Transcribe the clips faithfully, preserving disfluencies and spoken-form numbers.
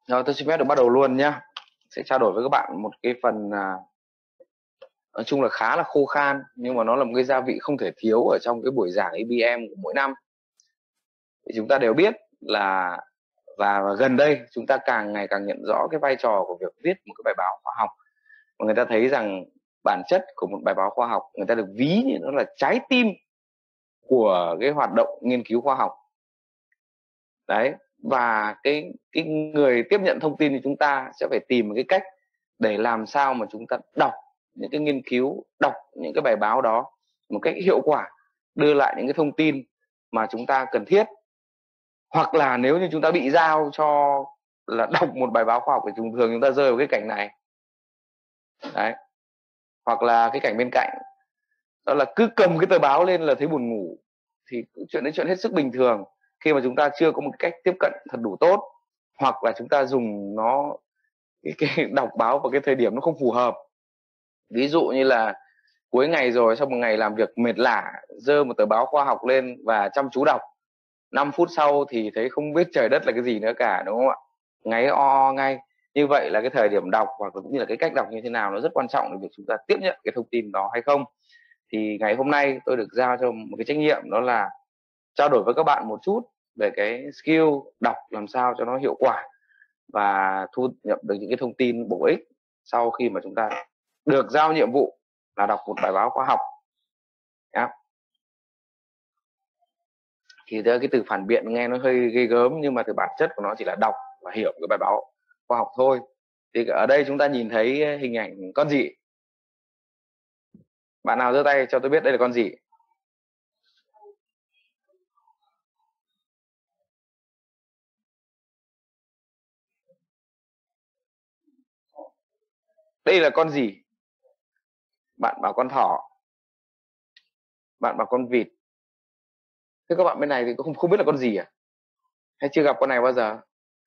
Rồi, tôi xin phép được bắt đầu luôn nhá. Sẽ trao đổi với các bạn một cái phần à, nói chung là khá là khô khan, nhưng mà nó là một cái gia vị không thể thiếu ở trong cái buổi giảng e bê em của mỗi năm. Thì chúng ta đều biết là và, và gần đây chúng ta càng ngày càng nhận rõ cái vai trò của việc viết một cái bài báo khoa học. Và người ta thấy rằng bản chất của một bài báo khoa học, người ta được ví như nó là trái tim của cái hoạt động nghiên cứu khoa học. Đấy, và cái cái người tiếp nhận thông tin thì chúng ta sẽ phải tìm một cái cách để làm sao mà chúng ta đọc những cái nghiên cứu, đọc những cái bài báo đó một cách hiệu quả, đưa lại những cái thông tin mà chúng ta cần thiết. Hoặc là nếu như chúng ta bị giao cho là đọc một bài báo khoa học thì thường thường chúng ta rơi vào cái cảnh này. Đấy. Hoặc là cái cảnh bên cạnh, đó là cứ cầm cái tờ báo lên là thấy buồn ngủ, thì chuyện đấy chuyện hết sức bình thường khi mà chúng ta chưa có một cách tiếp cận thật đủ tốt, hoặc là chúng ta dùng nó cái, cái đọc báo vào cái thời điểm nó không phù hợp. Ví dụ như là cuối ngày rồi, sau một ngày làm việc mệt lả, giơ một tờ báo khoa học lên và chăm chú đọc, năm phút sau thì thấy không biết trời đất là cái gì nữa cả, đúng không ạ? Ngáy o o ngay. Như vậy là cái thời điểm đọc hoặc là cũng như là cái cách đọc như thế nào nó rất quan trọng để việc chúng ta tiếp nhận cái thông tin đó hay không. Thì ngày hôm nay tôi được giao cho một cái trách nhiệm, đó là trao đổi với các bạn một chút về cái skill đọc làm sao cho nó hiệu quả và thu nhập được những cái thông tin bổ ích sau khi mà chúng ta được giao nhiệm vụ là đọc một bài báo khoa học. Yeah. Thì cái từ phản biện nghe nó hơi ghê gớm, nhưng mà từ bản chất của nó chỉ là đọc và hiểu cái bài báo khoa học thôi. Thì ở đây chúng ta nhìn thấy hình ảnh con gì? Bạn nào giơ tay cho tôi biết đây là con gì? Đây là con gì? Bạn bảo con thỏ, bạn bảo con vịt. Thế các bạn bên này thì không không biết là con gì à? Hay chưa gặp con này bao giờ?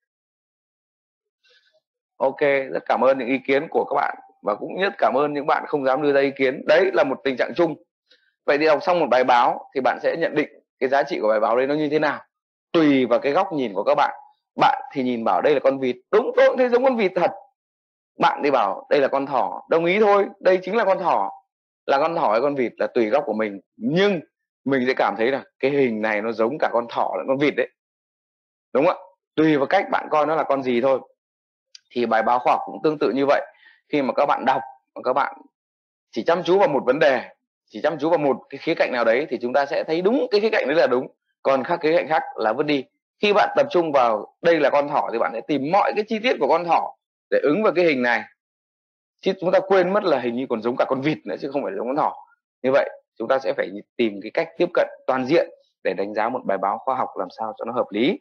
Ok, rất cảm ơn những ý kiến của các bạn, và cũng rất cảm ơn những bạn không dám đưa ra ý kiến. Đấy là một tình trạng chung. Vậy thì đọc xong một bài báo thì bạn sẽ nhận định cái giá trị của bài báo đấy nó như thế nào, tùy vào cái góc nhìn của các bạn. Bạn thì nhìn bảo đây là con vịt, đúng, tôi cũng thấy giống con vịt thật. Bạn thì bảo đây là con thỏ, đồng ý thôi, đây chính là con thỏ. Là con thỏ hay con vịt là tùy góc của mình, nhưng mình sẽ cảm thấy là cái hình này nó giống cả con thỏ lẫn con vịt đấy, đúng không ạ? Tùy vào cách bạn coi nó là con gì thôi. Thì bài báo khoa học cũng tương tự như vậy. Khi mà các bạn đọc và các bạn chỉ chăm chú vào một vấn đề, chỉ chăm chú vào một cái khía cạnh nào đấy, thì chúng ta sẽ thấy đúng cái khía cạnh đấy là đúng, còn khác khía cạnh khác là vứt đi. Khi bạn tập trung vào đây là con thỏ thì bạn sẽ tìm mọi cái chi tiết của con thỏ để ứng vào cái hình này, chứ chúng ta quên mất là hình như còn giống cả con vịt nữa chứ không phải giống con thỏ. Như vậy chúng ta sẽ phải tìm cái cách tiếp cận toàn diện để đánh giá một bài báo khoa học làm sao cho nó hợp lý.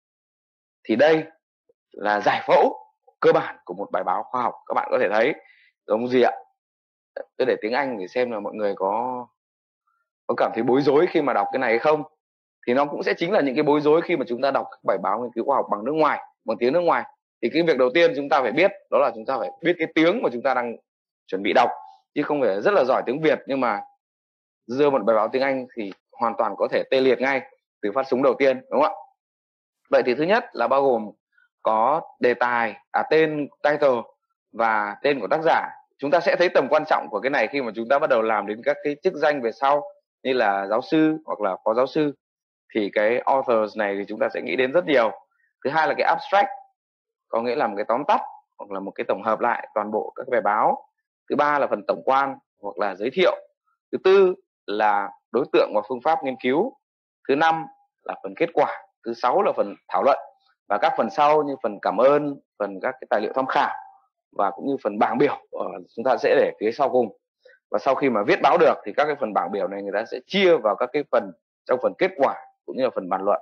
Thì đây là giải phẫu cơ bản của một bài báo khoa học. Các bạn có thể thấy giống gì ạ? Tôi để tiếng Anh để xem là mọi người có có cảm thấy bối rối khi mà đọc cái này hay không. Thì nó cũng sẽ chính là những cái bối rối khi mà chúng ta đọc các bài báo nghiên cứu khoa học bằng nước ngoài, bằng tiếng nước ngoài. Thì cái việc đầu tiên chúng ta phải biết đó là chúng ta phải biết cái tiếng mà chúng ta đang chuẩn bị đọc, chứ không phải rất là giỏi tiếng Việt nhưng mà dưa một bài báo tiếng Anh thì hoàn toàn có thể tê liệt ngay từ phát súng đầu tiên, đúng không ạ? Vậy thì thứ nhất là bao gồm có đề tài, à, tên, title và tên của tác giả. Chúng ta sẽ thấy tầm quan trọng của cái này khi mà chúng ta bắt đầu làm đến các cái chức danh về sau như là giáo sư hoặc là phó giáo sư. Thì cái authors này thì chúng ta sẽ nghĩ đến rất nhiều. Thứ hai là cái abstract, có nghĩa là một cái tóm tắt hoặc là một cái tổng hợp lại toàn bộ các bài báo. Thứ ba là phần tổng quan hoặc là giới thiệu. Thứ tư là đối tượng và phương pháp nghiên cứu. Thứ năm là phần kết quả. Thứ sáu là phần thảo luận. Và các phần sau như phần cảm ơn, phần các cái tài liệu tham khảo và cũng như phần bảng biểu chúng ta sẽ để phía sau cùng. Và sau khi mà viết báo được thì các cái phần bảng biểu này người ta sẽ chia vào các cái phần trong phần kết quả cũng như là phần bàn luận.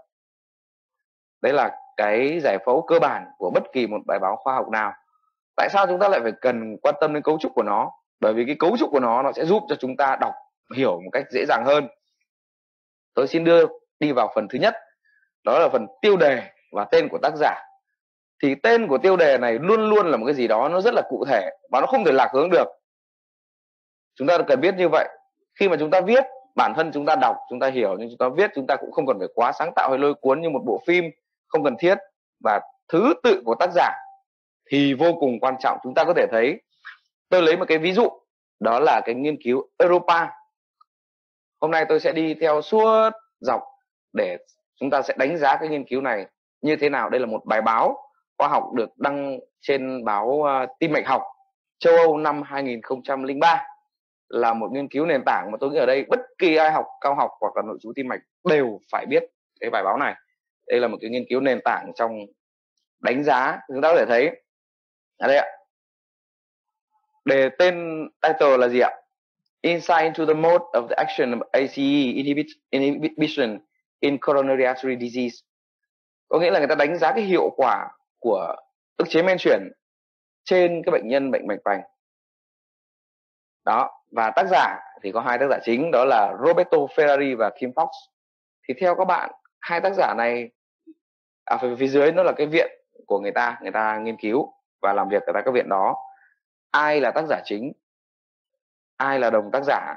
Đấy là cái giải phẫu cơ bản của bất kỳ một bài báo khoa học nào. Tại sao chúng ta lại phải cần quan tâm đến cấu trúc của nó? Bởi vì cái cấu trúc của nó nó sẽ giúp cho chúng ta đọc hiểu một cách dễ dàng hơn. Tôi xin đưa đi vào phần thứ nhất, đó là phần tiêu đề và tên của tác giả. Thì tên của tiêu đề này luôn luôn là một cái gì đó nó rất là cụ thể và nó không thể lạc hướng được. Chúng ta cần biết như vậy. Khi mà chúng ta viết, bản thân chúng ta đọc, chúng ta hiểu, nhưng chúng ta viết chúng ta cũng không cần phải quá sáng tạo hay lôi cuốn như một bộ phim, không cần thiết. Và thứ tự của tác giả thì vô cùng quan trọng. Chúng ta có thể thấy, tôi lấy một cái ví dụ, đó là cái nghiên cứu Europa. Hôm nay tôi sẽ đi theo suốt dọc để chúng ta sẽ đánh giá cái nghiên cứu này như thế nào. Đây là một bài báo khoa học được đăng trên báo uh, Tim mạch học châu Âu năm hai nghìn không trăm lẻ ba, là một nghiên cứu nền tảng mà tôi nghĩ ở đây bất kỳ ai học cao học hoặc là nội trú tim mạch đều phải biết cái bài báo này. Đây là một cái nghiên cứu nền tảng trong đánh giá. Chúng ta có thể thấy ở đây ạ, đề tên title là gì ạ? Insight into the mode of the action of a xê e inhibition in coronary artery disease. Có nghĩa là người ta đánh giá cái hiệu quả của ức chế men chuyển trên cái bệnh nhân bệnh mạch vành. Đó, và tác giả thì có hai tác giả chính, đó là Roberto Ferrari và Kim Fox. Thì theo các bạn, hai tác giả này, à, phía, phía dưới nó là cái viện của người ta, người ta nghiên cứu và làm việc ở tại các viện đó. Ai là tác giả chính? Ai là đồng tác giả?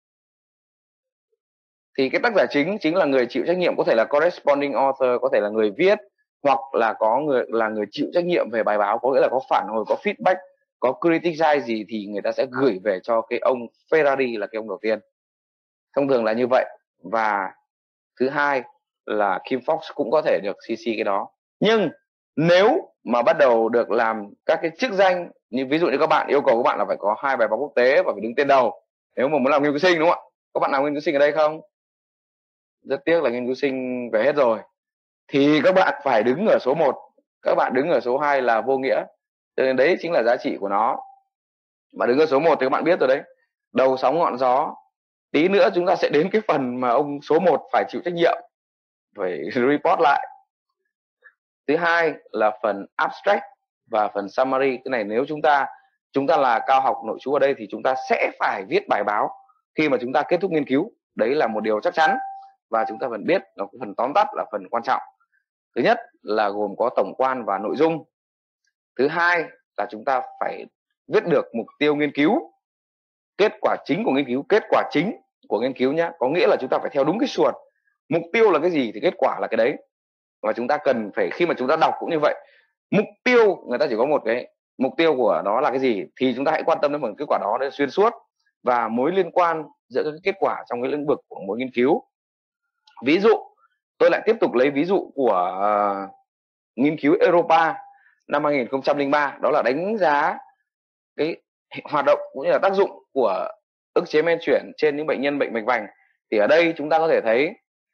Thì cái tác giả chính chính là người chịu trách nhiệm, có thể là corresponding author, có thể là người viết, hoặc là có người là người chịu trách nhiệm về bài báo, có nghĩa là có phản hồi, có feedback, có criticize gì thì người ta sẽ gửi về cho cái ông Ferrari, là cái ông đầu tiên. Thông thường là như vậy. Và thứ hai là Kim Fox cũng có thể được xê xê cái đó. Nhưng nếu mà bắt đầu được làm các cái chức danh, như ví dụ như các bạn yêu cầu các bạn là phải có hai bài báo quốc tế và phải đứng tên đầu nếu mà muốn làm nghiên cứu sinh, đúng không ạ? Các bạn làm nghiên cứu sinh ở đây không? Rất tiếc là nghiên cứu sinh về hết rồi. Thì các bạn phải đứng ở số một, các bạn đứng ở số hai là vô nghĩa. Cho nên đấy chính là giá trị của nó. Mà đứng ở số một thì các bạn biết rồi đấy, đầu sóng ngọn gió. Tí nữa chúng ta sẽ đến cái phần mà ông số một phải chịu trách nhiệm, phải report lại. Thứ hai là phần abstract và phần summary. Cái này nếu chúng ta chúng ta là cao học nội trú ở đây thì chúng ta sẽ phải viết bài báo khi mà chúng ta kết thúc nghiên cứu. Đấy là một điều chắc chắn. Và chúng ta vẫn biết là phần tóm tắt là phần quan trọng. Thứ nhất là gồm có tổng quan và nội dung. Thứ hai là chúng ta phải viết được mục tiêu nghiên cứu, kết quả chính của nghiên cứu, kết quả chính của nghiên cứu nhé. Có nghĩa là chúng ta phải theo đúng cái suột. Mục tiêu là cái gì thì kết quả là cái đấy. Và chúng ta cần phải, khi mà chúng ta đọc cũng như vậy, mục tiêu người ta chỉ có một cái, mục tiêu của nó là cái gì thì chúng ta hãy quan tâm đến một kết quả đó để xuyên suốt và mối liên quan giữa các kết quả trong cái lĩnh vực của mỗi nghiên cứu. Ví dụ, tôi lại tiếp tục lấy ví dụ của uh, nghiên cứu Europa năm hai nghìn không trăm lẻ ba, đó là đánh giá cái hoạt động cũng như là tác dụng của ức chế men chuyển trên những bệnh nhân bệnh mạch vành. Thì ở đây chúng ta có thể thấy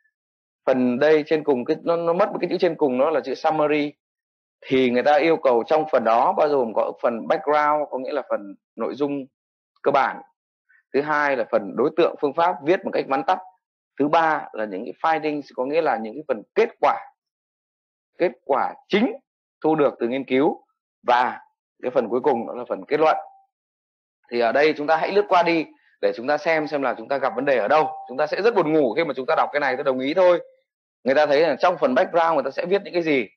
phần đây trên cùng, cái nó, nó mất một cái chữ trên cùng, nó là chữ summary. Thì người ta yêu cầu trong phần đó bao gồm có phần background, có nghĩa là phần nội dung cơ bản. Thứ hai là phần đối tượng, phương pháp, viết một cách vắn tắt. Thứ ba là những cái findings, có nghĩa là những cái phần kết quả, kết quả chính thu được từ nghiên cứu. Và cái phần cuối cùng đó là phần kết luận. Thì ở đây chúng ta hãy lướt qua đi để chúng ta xem xem là chúng ta gặp vấn đề ở đâu. Chúng ta sẽ rất buồn ngủ khi mà chúng ta đọc cái này, tôi đồng ý thôi. Người ta thấy là trong phần background người ta sẽ viết những cái gì,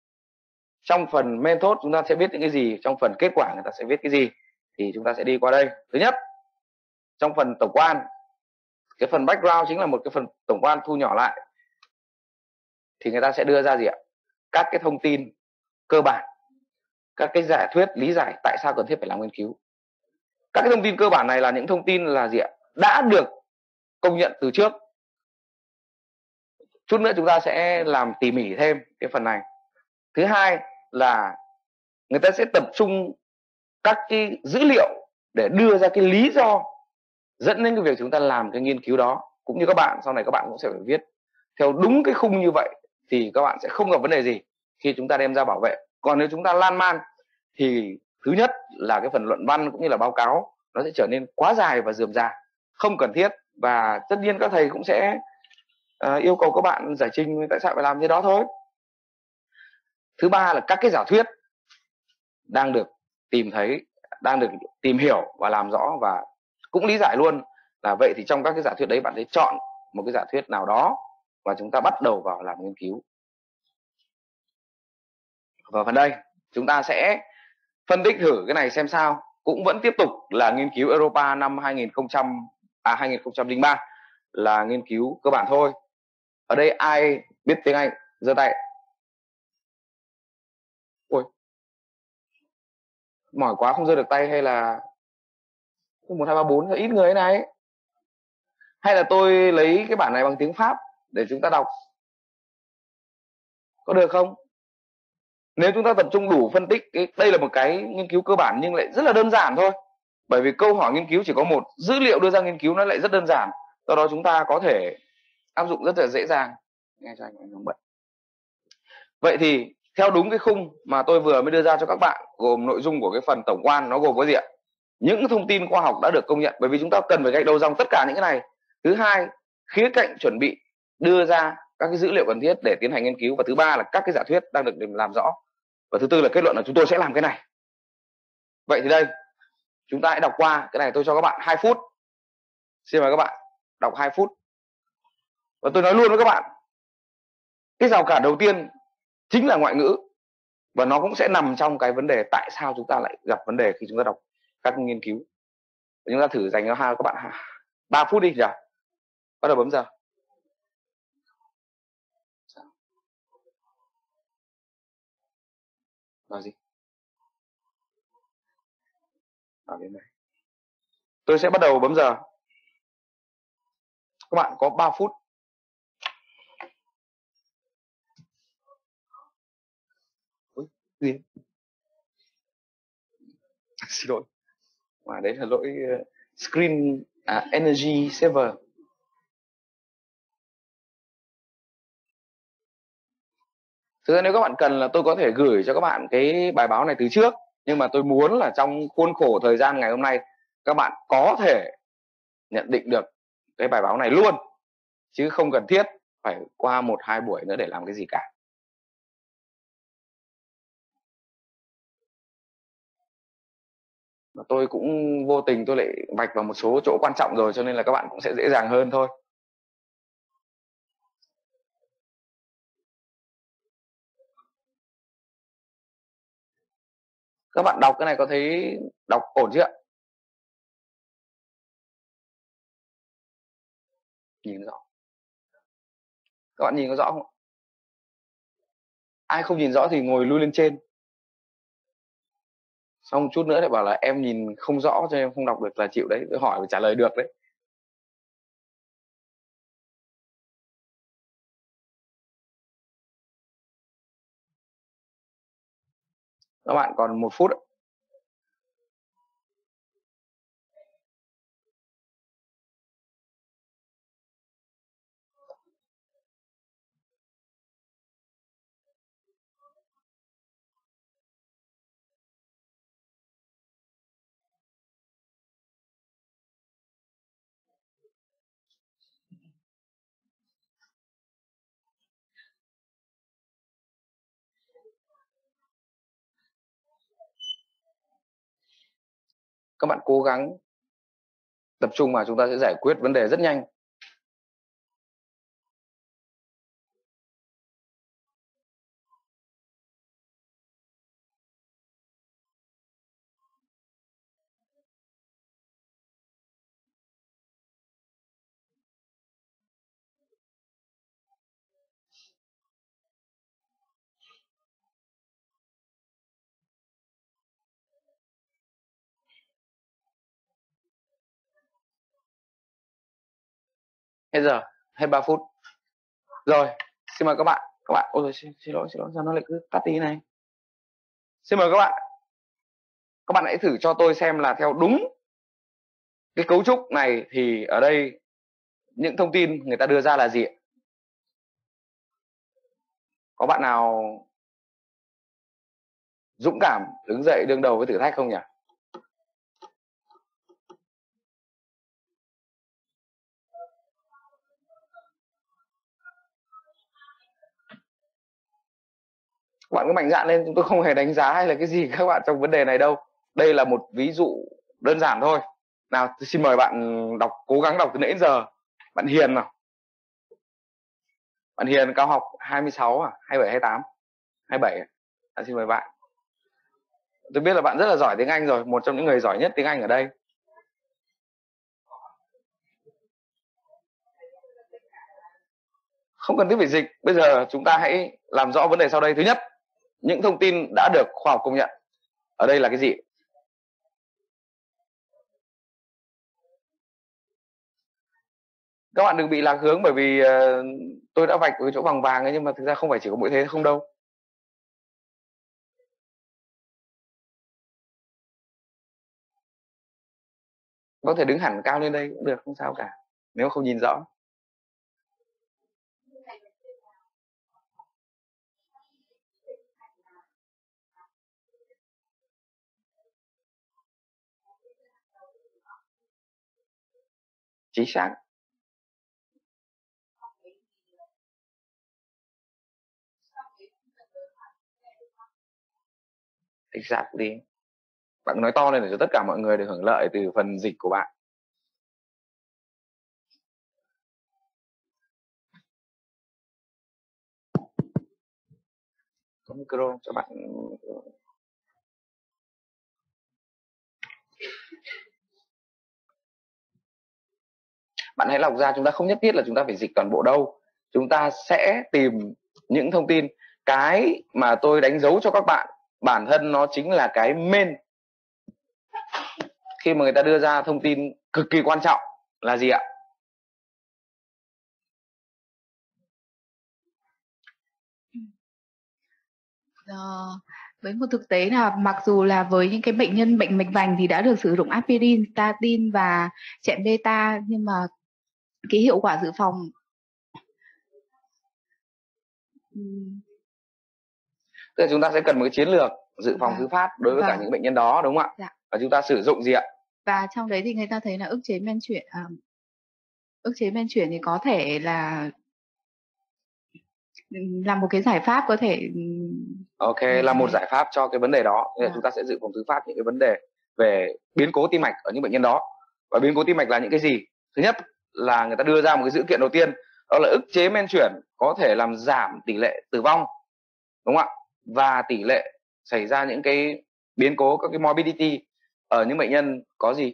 trong phần method chúng ta sẽ viết những cái gì, trong phần kết quả người ta sẽ viết cái gì. Thì chúng ta sẽ đi qua đây. Thứ nhất, trong phần tổng quan, cái phần background chính là một cái phần tổng quan thu nhỏ lại, thì người ta sẽ đưa ra gì ạ? Các cái thông tin cơ bản, các cái giả thuyết, lý giải tại sao cần thiết phải làm nghiên cứu. Các cái thông tin cơ bản này là những thông tin là gì ạ? Đã được công nhận từ trước. Chút nữa chúng ta sẽ làm tỉ mỉ thêm cái phần này. Thứ hai là người ta sẽ tập trung các cái dữ liệu để đưa ra cái lý do dẫn đến cái việc chúng ta làm cái nghiên cứu đó. Cũng như các bạn, sau này các bạn cũng sẽ phải viết theo đúng cái khung như vậy thì các bạn sẽ không gặp vấn đề gì khi chúng ta đem ra bảo vệ. Còn nếu chúng ta lan man thì thứ nhất là cái phần luận văn cũng như là báo cáo nó sẽ trở nên quá dài và rườm rà, không cần thiết. Và tất nhiên các thầy cũng sẽ uh, yêu cầu các bạn giải trình tại sao phải làm như đó thôi. Thứ ba là các cái giả thuyết đang được tìm thấy, đang được tìm hiểu và làm rõ, và cũng lý giải luôn là vậy thì trong các cái giả thuyết đấy bạn sẽ chọn một cái giả thuyết nào đó và chúng ta bắt đầu vào làm nghiên cứu. Và phần đây chúng ta sẽ phân tích thử cái này xem sao. Cũng vẫn tiếp tục là nghiên cứu Europa năm hai nghìn không trăm à hai nghìn không trăm lẻ ba, là nghiên cứu cơ bản thôi. Ở đây ai biết tiếng Anh giơ tay. Mỏi quá không giơ được tay, hay là một hai ba bốn ít người thế này, hay là tôi lấy cái bản này bằng tiếng Pháp để chúng ta đọc, có được không? Nếu chúng ta tập trung đủ phân tích, cái đây là một cái nghiên cứu cơ bản nhưng lại rất là đơn giản thôi, bởi vì câu hỏi nghiên cứu chỉ có một, dữ liệu đưa ra nghiên cứu nó lại rất đơn giản, do đó chúng ta có thể áp dụng rất là dễ dàng. Nghe cho anh anh không bận. Vậy thì theo đúng cái khung mà tôi vừa mới đưa ra cho các bạn, gồm nội dung của cái phần tổng quan, nó gồm có gì ạ? Những thông tin khoa học đã được công nhận, bởi vì chúng ta cần phải gạch đầu dòng tất cả những cái này. Thứ hai, khía cạnh chuẩn bị đưa ra các cái dữ liệu cần thiết để tiến hành nghiên cứu, và thứ ba là các cái giả thuyết đang được làm rõ, và thứ tư là kết luận là chúng tôi sẽ làm cái này. Vậy thì đây, chúng ta hãy đọc qua cái này, tôi cho các bạn hai phút. Xin mời các bạn đọc hai phút. Và tôi nói luôn với các bạn, cái rào cản đầu tiên chính là ngoại ngữ, và nó cũng sẽ nằm trong cái vấn đề tại sao chúng ta lại gặp vấn đề khi chúng ta đọc các nghiên cứu. Chúng ta thử dành cho hai các bạn ba phút đi nhỉ. Bắt đầu bấm giờ. Nói gì? Nói đến này. Tôi sẽ bắt đầu bấm giờ. Các bạn có ba phút. Ui, gì? Xin lỗi. Mà đấy là lỗi uh, screen à, energy saver. Thực ra nếu các bạn cần là tôi có thể gửi cho các bạn cái bài báo này từ trước, nhưng mà tôi muốn là trong khuôn khổ thời gian ngày hôm nay các bạn có thể nhận định được cái bài báo này luôn, chứ không cần thiết phải qua một hai buổi nữa để làm cái gì cả. Mà tôi cũng vô tình tôi lại vạch vào một số chỗ quan trọng rồi, cho nên là các bạn cũng sẽ dễ dàng hơn thôi. Các bạn đọc cái này có thấy đọc ổn chưa ạ? Nhìn rõ. Các bạn nhìn có rõ không? Ai không nhìn rõ thì ngồi lui lên trên. Xong chút nữa thì bảo là em nhìn không rõ cho em không đọc được là chịu đấy, tôi hỏi và trả lời được đấy. Các bạn còn một phút. Các bạn cố gắng tập trung vào, chúng ta sẽ giải quyết vấn đề rất nhanh. Hết giờ, hết ba phút. Rồi, xin mời các bạn. Các bạn, ôi xin, xin lỗi, xin lỗi, sao nó lại cứ tắt tí này. Xin mời các bạn. Các bạn hãy thử cho tôi xem là theo đúng cái cấu trúc này thì ở đây những thông tin người ta đưa ra là gì ạ? Có bạn nào dũng cảm đứng dậy đương đầu với thử thách không nhỉ? Các bạn cứ mạnh dạn lên, chúng tôi không hề đánh giá hay là cái gì các bạn trong vấn đề này đâu. Đây là một ví dụ đơn giản thôi. Nào, xin mời bạn đọc, cố gắng đọc từ nãy đến giờ. Bạn Hiền nào. Bạn Hiền cao học hai mươi sáu à? hai mươi bảy, hai mươi tám? hai mươi bảy. À, xin mời bạn. Tôi biết là bạn rất là giỏi tiếng Anh rồi, một trong những người giỏi nhất tiếng Anh ở đây. Không cần thiết phải dịch. Bây giờ chúng ta hãy làm rõ vấn đề sau đây. Thứ nhất, những thông tin đã được khoa học công nhận. Ở đây là cái gì? Các bạn đừng bị lạc hướng bởi vì uh, tôi đã vạch cái chỗ vàng vàng ấy, nhưng mà thực ra không phải chỉ có mỗi thế không đâu. Có thể đứng hẳn cao lên đây cũng được, không sao cả, nếu không nhìn rõ. Chính xác. Exactly. Bạn nói to lên để cho tất cả mọi người được hưởng lợi từ phần dịch của bạn. Có micro cho bạn. Bạn hãy lọc ra, chúng ta không nhất thiết là chúng ta phải dịch toàn bộ đâu. Chúng ta sẽ tìm những thông tin. Cái mà tôi đánh dấu cho các bạn, bản thân nó chính là cái main. Khi mà người ta đưa ra thông tin cực kỳ quan trọng là gì ạ? Ờ, với một thực tế là mặc dù là với những cái bệnh nhân bệnh mạch vành thì đã được sử dụng aspirin, statin và chẹn beta, nhưng mà cái hiệu quả dự phòng Tức là chúng ta sẽ cần một cái chiến lược dự phòng và, thứ phát đối với và, cả những bệnh nhân đó, đúng không ạ? Dạ. Và chúng ta sử dụng gì ạ? Và trong đấy thì người ta thấy là ức chế men chuyển, à, ức chế men chuyển thì có thể là là một cái giải pháp có thể. Ok, là một giải pháp cho cái vấn đề đó. Nên là À. chúng ta sẽ dự phòng thứ phát những cái vấn đề về biến cố tim mạch ở những bệnh nhân đó. Và biến cố tim mạch là những cái gì? Thứ nhất là người ta đưa ra một cái dữ kiện đầu tiên, đó là ức chế men chuyển có thể làm giảm tỷ lệ tử vong, đúng không ạ? Và tỷ lệ xảy ra những cái biến cố, các cái morbidity ở những bệnh nhân có gì?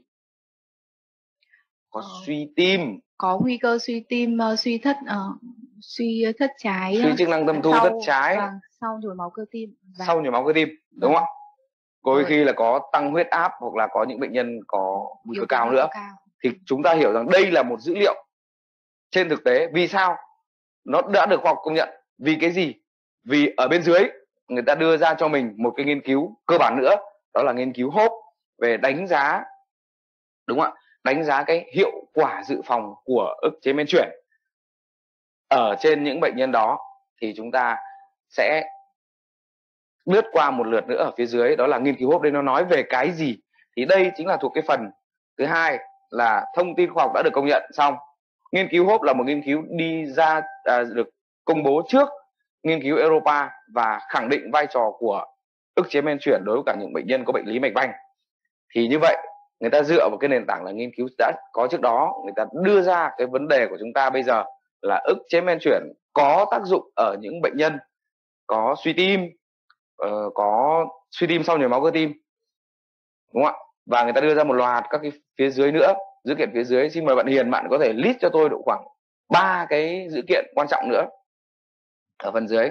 Có ờ, suy tim, có nguy cơ suy tim, uh, suy thất uh, suy thất trái, suy chức năng tâm thu, thất trái, và sau nhồi máu cơ tim, và... sau nhồi máu cơ tim, đúng không ạ? Đôi khi là có tăng huyết áp, hoặc là có những bệnh nhân có nguy cơ cao nữa. Cao. Thì chúng ta hiểu rằng đây là một dữ liệu trên thực tế. Vì sao nó đã được khoa học công nhận? Vì cái gì? Vì ở bên dưới người ta đưa ra cho mình một cái nghiên cứu cơ bản nữa, đó là nghiên cứu HOPE về đánh giá, đúng không ạ? Đánh giá cái hiệu quả dự phòng của ức chế men chuyển ở trên những bệnh nhân đó. Thì chúng ta sẽ lướt qua một lượt nữa ở phía dưới, đó là nghiên cứu HOPE đây nó nói về cái gì. Thì đây chính là thuộc cái phần thứ hai, là thông tin khoa học đã được công nhận xong. Nghiên cứu HOPE là một nghiên cứu đi ra à, được công bố trước nghiên cứu Europa và khẳng định vai trò của ức chế men chuyển đối với cả những bệnh nhân có bệnh lý mạch vành. Thì như vậy người ta dựa vào cái nền tảng là nghiên cứu đã có trước đó, người ta đưa ra cái vấn đề của chúng ta bây giờ là ức chế men chuyển có tác dụng ở những bệnh nhân có suy tim, uh, có suy tim sau nhồi máu cơ tim, đúng không ạ? Và người ta đưa ra một loạt các cái phía dưới nữa, dữ kiện phía dưới. Xin mời bạn Hiền, bạn có thể list cho tôi độ khoảng ba cái dữ kiện quan trọng nữa ở phần dưới.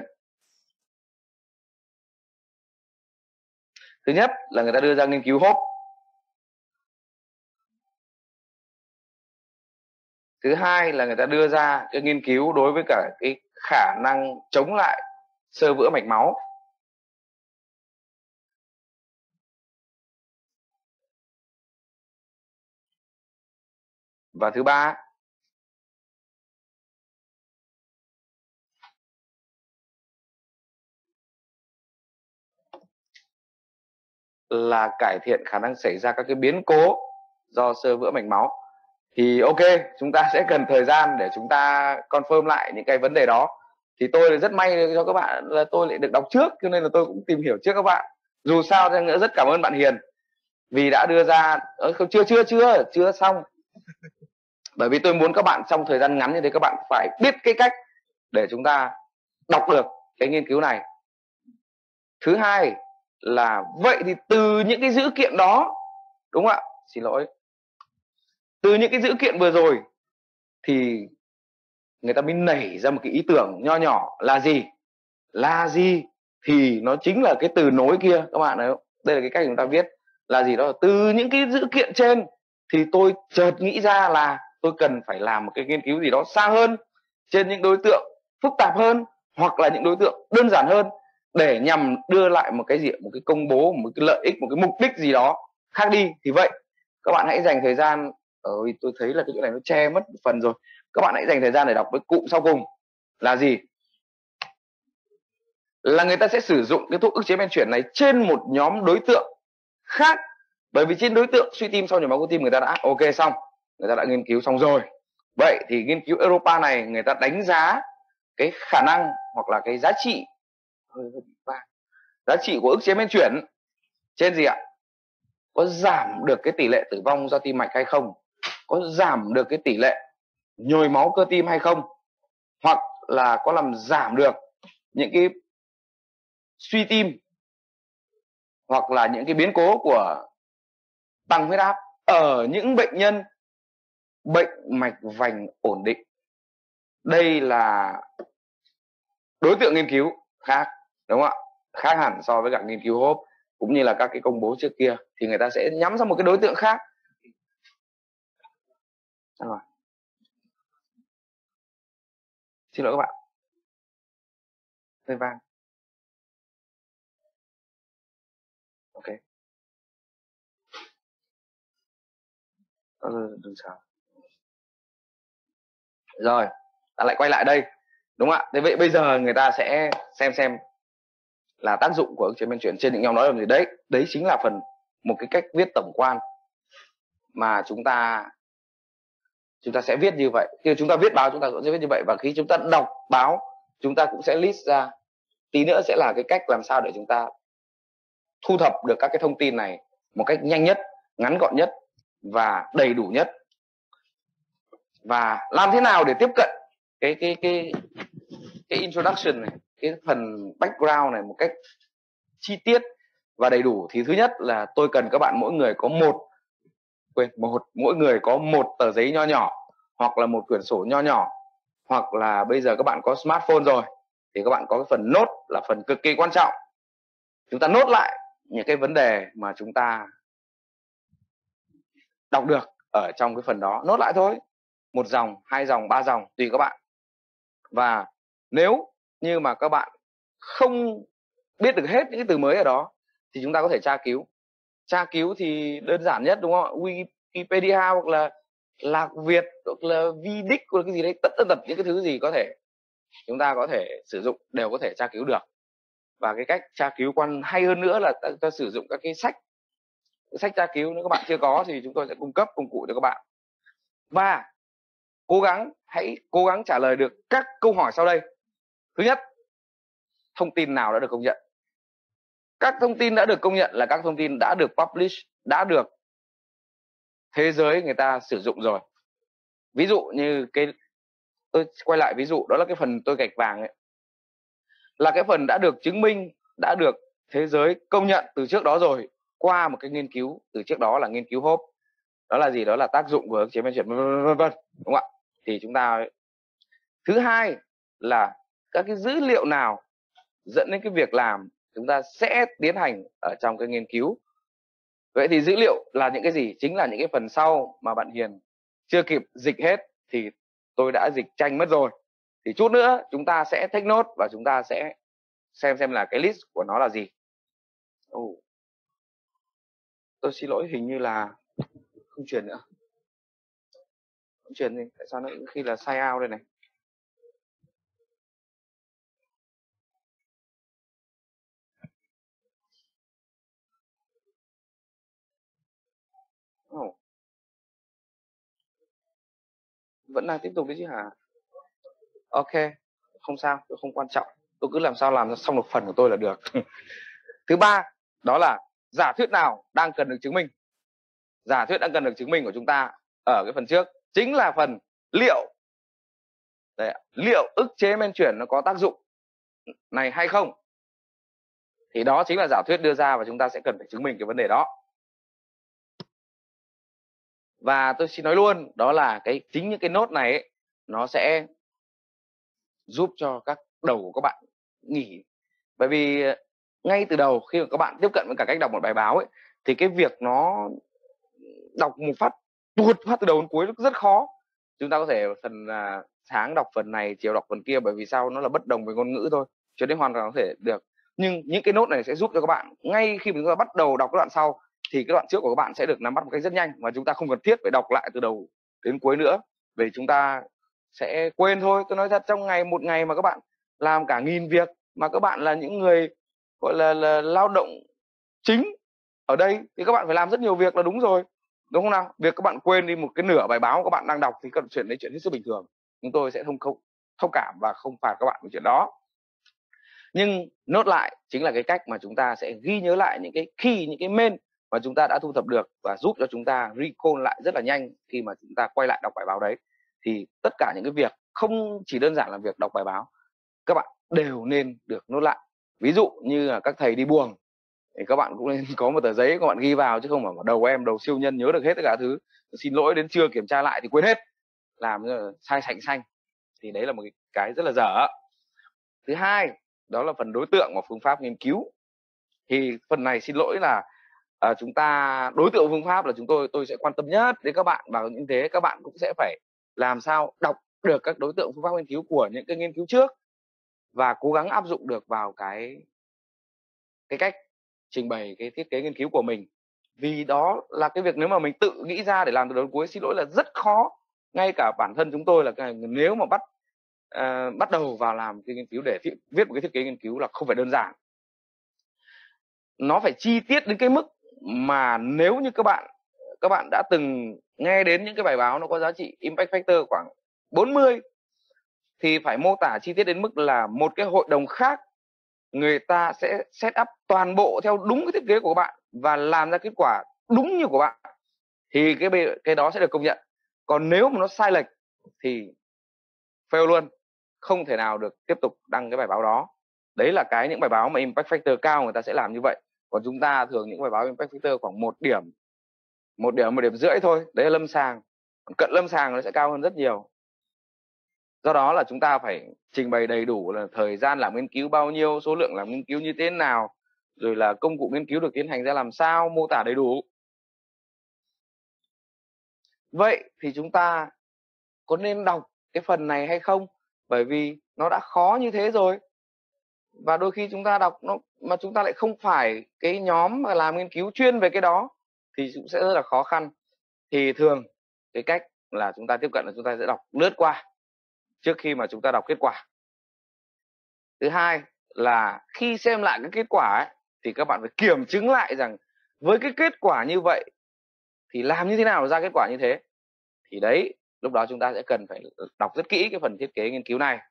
Thứ nhất là người ta đưa ra nghiên cứu HOPE. Thứ hai là người ta đưa ra cái nghiên cứu đối với cả cái khả năng chống lại xơ vữa mạch máu. Và thứ ba là cải thiện khả năng xảy ra các cái biến cố do xơ vữa mạch máu. Thì ok, chúng ta sẽ cần thời gian để chúng ta confirm lại những cái vấn đề đó. Thì tôi rất may cho các bạn là tôi lại được đọc trước, cho nên là tôi cũng tìm hiểu trước các bạn. Dù sao chăng nữa rất cảm ơn bạn Hiền vì đã đưa ra. Không, chưa chưa chưa chưa xong. Bởi vì tôi muốn các bạn trong thời gian ngắn như thế các bạn phải biết cái cách để chúng ta đọc được cái nghiên cứu này. Thứ hai là vậy thì từ những cái dữ kiện đó, đúng không ạ? Xin lỗi. Từ những cái dữ kiện vừa rồi thì người ta mới nảy ra một cái ý tưởng nho nhỏ là gì? Là gì? Thì nó chính là cái từ nối kia các bạn thấy không? Đây là cái cách chúng ta viết là gì đó. Từ những cái dữ kiện trên thì tôi chợt nghĩ ra là tôi cần phải làm một cái nghiên cứu gì đó xa hơn, trên những đối tượng phức tạp hơn, hoặc là những đối tượng đơn giản hơn, để nhằm đưa lại một cái gì, một cái công bố, một cái lợi ích, một cái mục đích gì đó khác đi. Thì vậy các bạn hãy dành thời gian, ơi tôi thấy là cái chỗ này nó che mất một phần rồi, các bạn hãy dành thời gian để đọc cái cụm sau cùng là gì, là người ta sẽ sử dụng cái thuốc ức chế men chuyển này trên một nhóm đối tượng khác. Bởi vì trên đối tượng suy tim sau nhồi máu cơ tim người ta đã ok xong, người ta đã nghiên cứu xong rồi. Vậy thì nghiên cứu Europa này người ta đánh giá cái khả năng hoặc là cái giá trị giá trị của ức chế men chuyển trên gì ạ, có giảm được cái tỷ lệ tử vong do tim mạch hay không, có giảm được cái tỷ lệ nhồi máu cơ tim hay không, hoặc là có làm giảm được những cái suy tim hoặc là những cái biến cố của tăng huyết áp ở những bệnh nhân bệnh mạch vành ổn định. Đây là đối tượng nghiên cứu khác, đúng không ạ, khác hẳn so với cả nghiên cứu hô hấp cũng như là các cái công bố trước kia, thì người ta sẽ nhắm sang một cái đối tượng khác. Rồi. Xin lỗi các bạn, hơi vang. Ok, ừ, đừng sợ. Rồi ta lại quay lại đây, đúng không ạ. Thế vậy bây giờ người ta sẽ xem xem là tác dụng của ức chế men chuyển trên những nhóm đó là gì. Đấy đấy chính là phần một cái cách viết tổng quan mà chúng ta chúng ta sẽ viết như vậy. Khi chúng ta viết báo chúng ta cũng sẽ viết như vậy, và khi chúng ta đọc báo chúng ta cũng sẽ list ra. Tí nữa sẽ là cái cách làm sao để chúng ta thu thập được các cái thông tin này một cách nhanh nhất, ngắn gọn nhất và đầy đủ nhất, và làm thế nào để tiếp cận cái cái cái cái introduction này, cái phần background này một cách chi tiết và đầy đủ. Thì thứ nhất là tôi cần các bạn mỗi người có một quên một mỗi người có một tờ giấy nho nhỏ, hoặc là một quyển sổ nho nhỏ, hoặc là bây giờ các bạn có smartphone rồi thì các bạn có cái phần nốt là phần cực kỳ quan trọng. Chúng ta nốt lại những cái vấn đề mà chúng ta đọc được ở trong cái phần đó, nốt lại thôi, một dòng, hai dòng, ba dòng tùy các bạn. Và nếu như mà các bạn không biết được hết những cái từ mới ở đó thì chúng ta có thể tra cứu. Tra cứu thì đơn giản nhất, đúng không ạ, Wikipedia hoặc là Lạc Việt hoặc là Vidic hoặc là cái gì đấy, tất tật những cái thứ gì có thể chúng ta có thể sử dụng đều có thể tra cứu được. Và cái cách tra cứu quan hay hơn nữa là ta, ta sử dụng các cái sách cái sách tra cứu. Nếu các bạn chưa có thì chúng tôi sẽ cung cấp công cụ cho các bạn. Và cố gắng hãy cố gắng trả lời được các câu hỏi sau đây. Thứ nhất, thông tin nào đã được công nhận? Các thông tin đã được công nhận là các thông tin đã được publish, đã được thế giới người ta sử dụng rồi. Ví dụ như cái tôi quay lại ví dụ đó là cái phần tôi gạch vàng ấy, là cái phần đã được chứng minh, đã được thế giới công nhận từ trước đó rồi, qua một cái nghiên cứu từ trước đó là nghiên cứu hô hấp. Đó là gì? Đó là tác dụng của ức chế men chuyển, vân vân, đúng không ạ? Thì chúng ta, thứ hai là các cái dữ liệu nào dẫn đến cái việc làm chúng ta sẽ tiến hành ở trong cái nghiên cứu. Vậy thì dữ liệu là những cái gì? Chính là những cái phần sau mà bạn Hiền chưa kịp dịch hết thì tôi đã dịch tranh mất rồi. Thì chút nữa chúng ta sẽ take note và chúng ta sẽ xem xem là cái list của nó là gì. Oh. Tôi xin lỗi, hình như là không truyền nữa. Không truyền gì? Tại sao nó khi là sign out đây này? Oh. Vẫn đang tiếp tục đấy chứ hả? Ok, không sao, tôi không quan trọng. Tôi cứ làm sao làm xong được phần của tôi là được. Thứ ba, đó là giả thuyết nào đang cần được chứng minh. Giả thuyết đang cần được chứng minh của chúng ta ở cái phần trước chính là phần liệu. Đấy, liệu ức chế men chuyển nó có tác dụng này hay không. Thì đó chính là giả thuyết đưa ra và chúng ta sẽ cần phải chứng minh cái vấn đề đó. Và tôi xin nói luôn, đó là cái chính những cái nốt này ấy, nó sẽ giúp cho các đầu của các bạn nghỉ. Bởi vì ngay từ đầu khi mà các bạn tiếp cận với cả cách đọc một bài báo ấy, thì cái việc nó đọc một phát tuột phát từ đầu đến cuối rất khó. Chúng ta có thể phần à, sáng đọc phần này, chiều đọc phần kia, bởi vì sao? Nó là bất đồng về ngôn ngữ thôi, cho nên hoàn toàn có thể được. Nhưng những cái nốt này sẽ giúp cho các bạn ngay khi mà chúng ta bắt đầu đọc cái đoạn sau thì cái đoạn trước của các bạn sẽ được nắm bắt một cách rất nhanh, và chúng ta không cần thiết phải đọc lại từ đầu đến cuối nữa, vì chúng ta sẽ quên thôi. Tôi nói thật, trong ngày một ngày mà các bạn làm cả nghìn việc, mà các bạn là những người gọi là, là lao động chính ở đây, thì các bạn phải làm rất nhiều việc là đúng rồi, đúng không nào? Việc các bạn quên đi một cái nửa bài báo các bạn đang đọc thì cái chuyện đấy chuyện hết sức bình thường. Chúng tôi sẽ thông không thông cảm và không phạt các bạn về chuyện đó. Nhưng nốt lại chính là cái cách mà chúng ta sẽ ghi nhớ lại những cái key, những cái main mà chúng ta đã thu thập được, và giúp cho chúng ta recall lại rất là nhanh khi mà chúng ta quay lại đọc bài báo đấy. Thì tất cả những cái việc không chỉ đơn giản là việc đọc bài báo, các bạn đều nên được nốt lại. Ví dụ như là các thầy đi buồng thì các bạn cũng nên có một tờ giấy các bạn ghi vào, chứ không phải đầu em đầu siêu nhân nhớ được hết tất cả thứ, xin lỗi đến trưa kiểm tra lại thì quên hết, làm sai sành xanh, thì đấy là một cái rất là dở. Thứ hai, đó là phần đối tượng và phương pháp nghiên cứu. Thì phần này xin lỗi là à, chúng ta đối tượng phương pháp là chúng tôi tôi sẽ quan tâm nhất đến các bạn, và như thế các bạn cũng sẽ phải làm sao đọc được các đối tượng phương pháp nghiên cứu của những cái nghiên cứu trước, và cố gắng áp dụng được vào cái cái cách trình bày cái thiết kế nghiên cứu của mình. Vì đó là cái việc nếu mà mình tự nghĩ ra để làm từ đầu đến cuối, xin lỗi là rất khó. Ngay cả bản thân chúng tôi là cái nếu mà bắt à, bắt đầu vào làm cái nghiên cứu để thiết, viết một cái thiết kế nghiên cứu là không phải đơn giản. Nó phải chi tiết đến cái mức mà nếu như các bạn các bạn đã từng nghe đến những cái bài báo nó có giá trị impact factor khoảng bốn mươi, thì phải mô tả chi tiết đến mức là một cái hội đồng khác người ta sẽ set up toàn bộ theo đúng cái thiết kế của các bạn và làm ra kết quả đúng như của bạn, thì cái cái đó sẽ được công nhận. Còn nếu mà nó sai lệch thì fail luôn, không thể nào được tiếp tục đăng cái bài báo đó. Đấy là cái những bài báo mà impact factor cao người ta sẽ làm như vậy. Còn chúng ta thường những bài báo impact factor khoảng một điểm, một điểm một điểm rưỡi thôi, đấy là lâm sàng. Cận lâm sàng nó sẽ cao hơn rất nhiều. Do đó là chúng ta phải trình bày đầy đủ là thời gian làm nghiên cứu bao nhiêu, số lượng làm nghiên cứu như thế nào, rồi là công cụ nghiên cứu được tiến hành ra làm sao, mô tả đầy đủ. Vậy thì chúng ta có nên đọc cái phần này hay không? Bởi vì nó đã khó như thế rồi. Và đôi khi chúng ta đọc nó mà chúng ta lại không phải cái nhóm mà làm nghiên cứu chuyên về cái đó thì cũng sẽ rất là khó khăn. Thì thường cái cách là chúng ta tiếp cận là chúng ta sẽ đọc lướt qua trước khi mà chúng ta đọc kết quả. Thứ hai là khi xem lại cái kết quả ấy, thì các bạn phải kiểm chứng lại rằng với cái kết quả như vậy thì làm như thế nào ra kết quả như thế. Thì đấy, lúc đó chúng ta sẽ cần phải đọc rất kỹ cái phần thiết kế nghiên cứu này.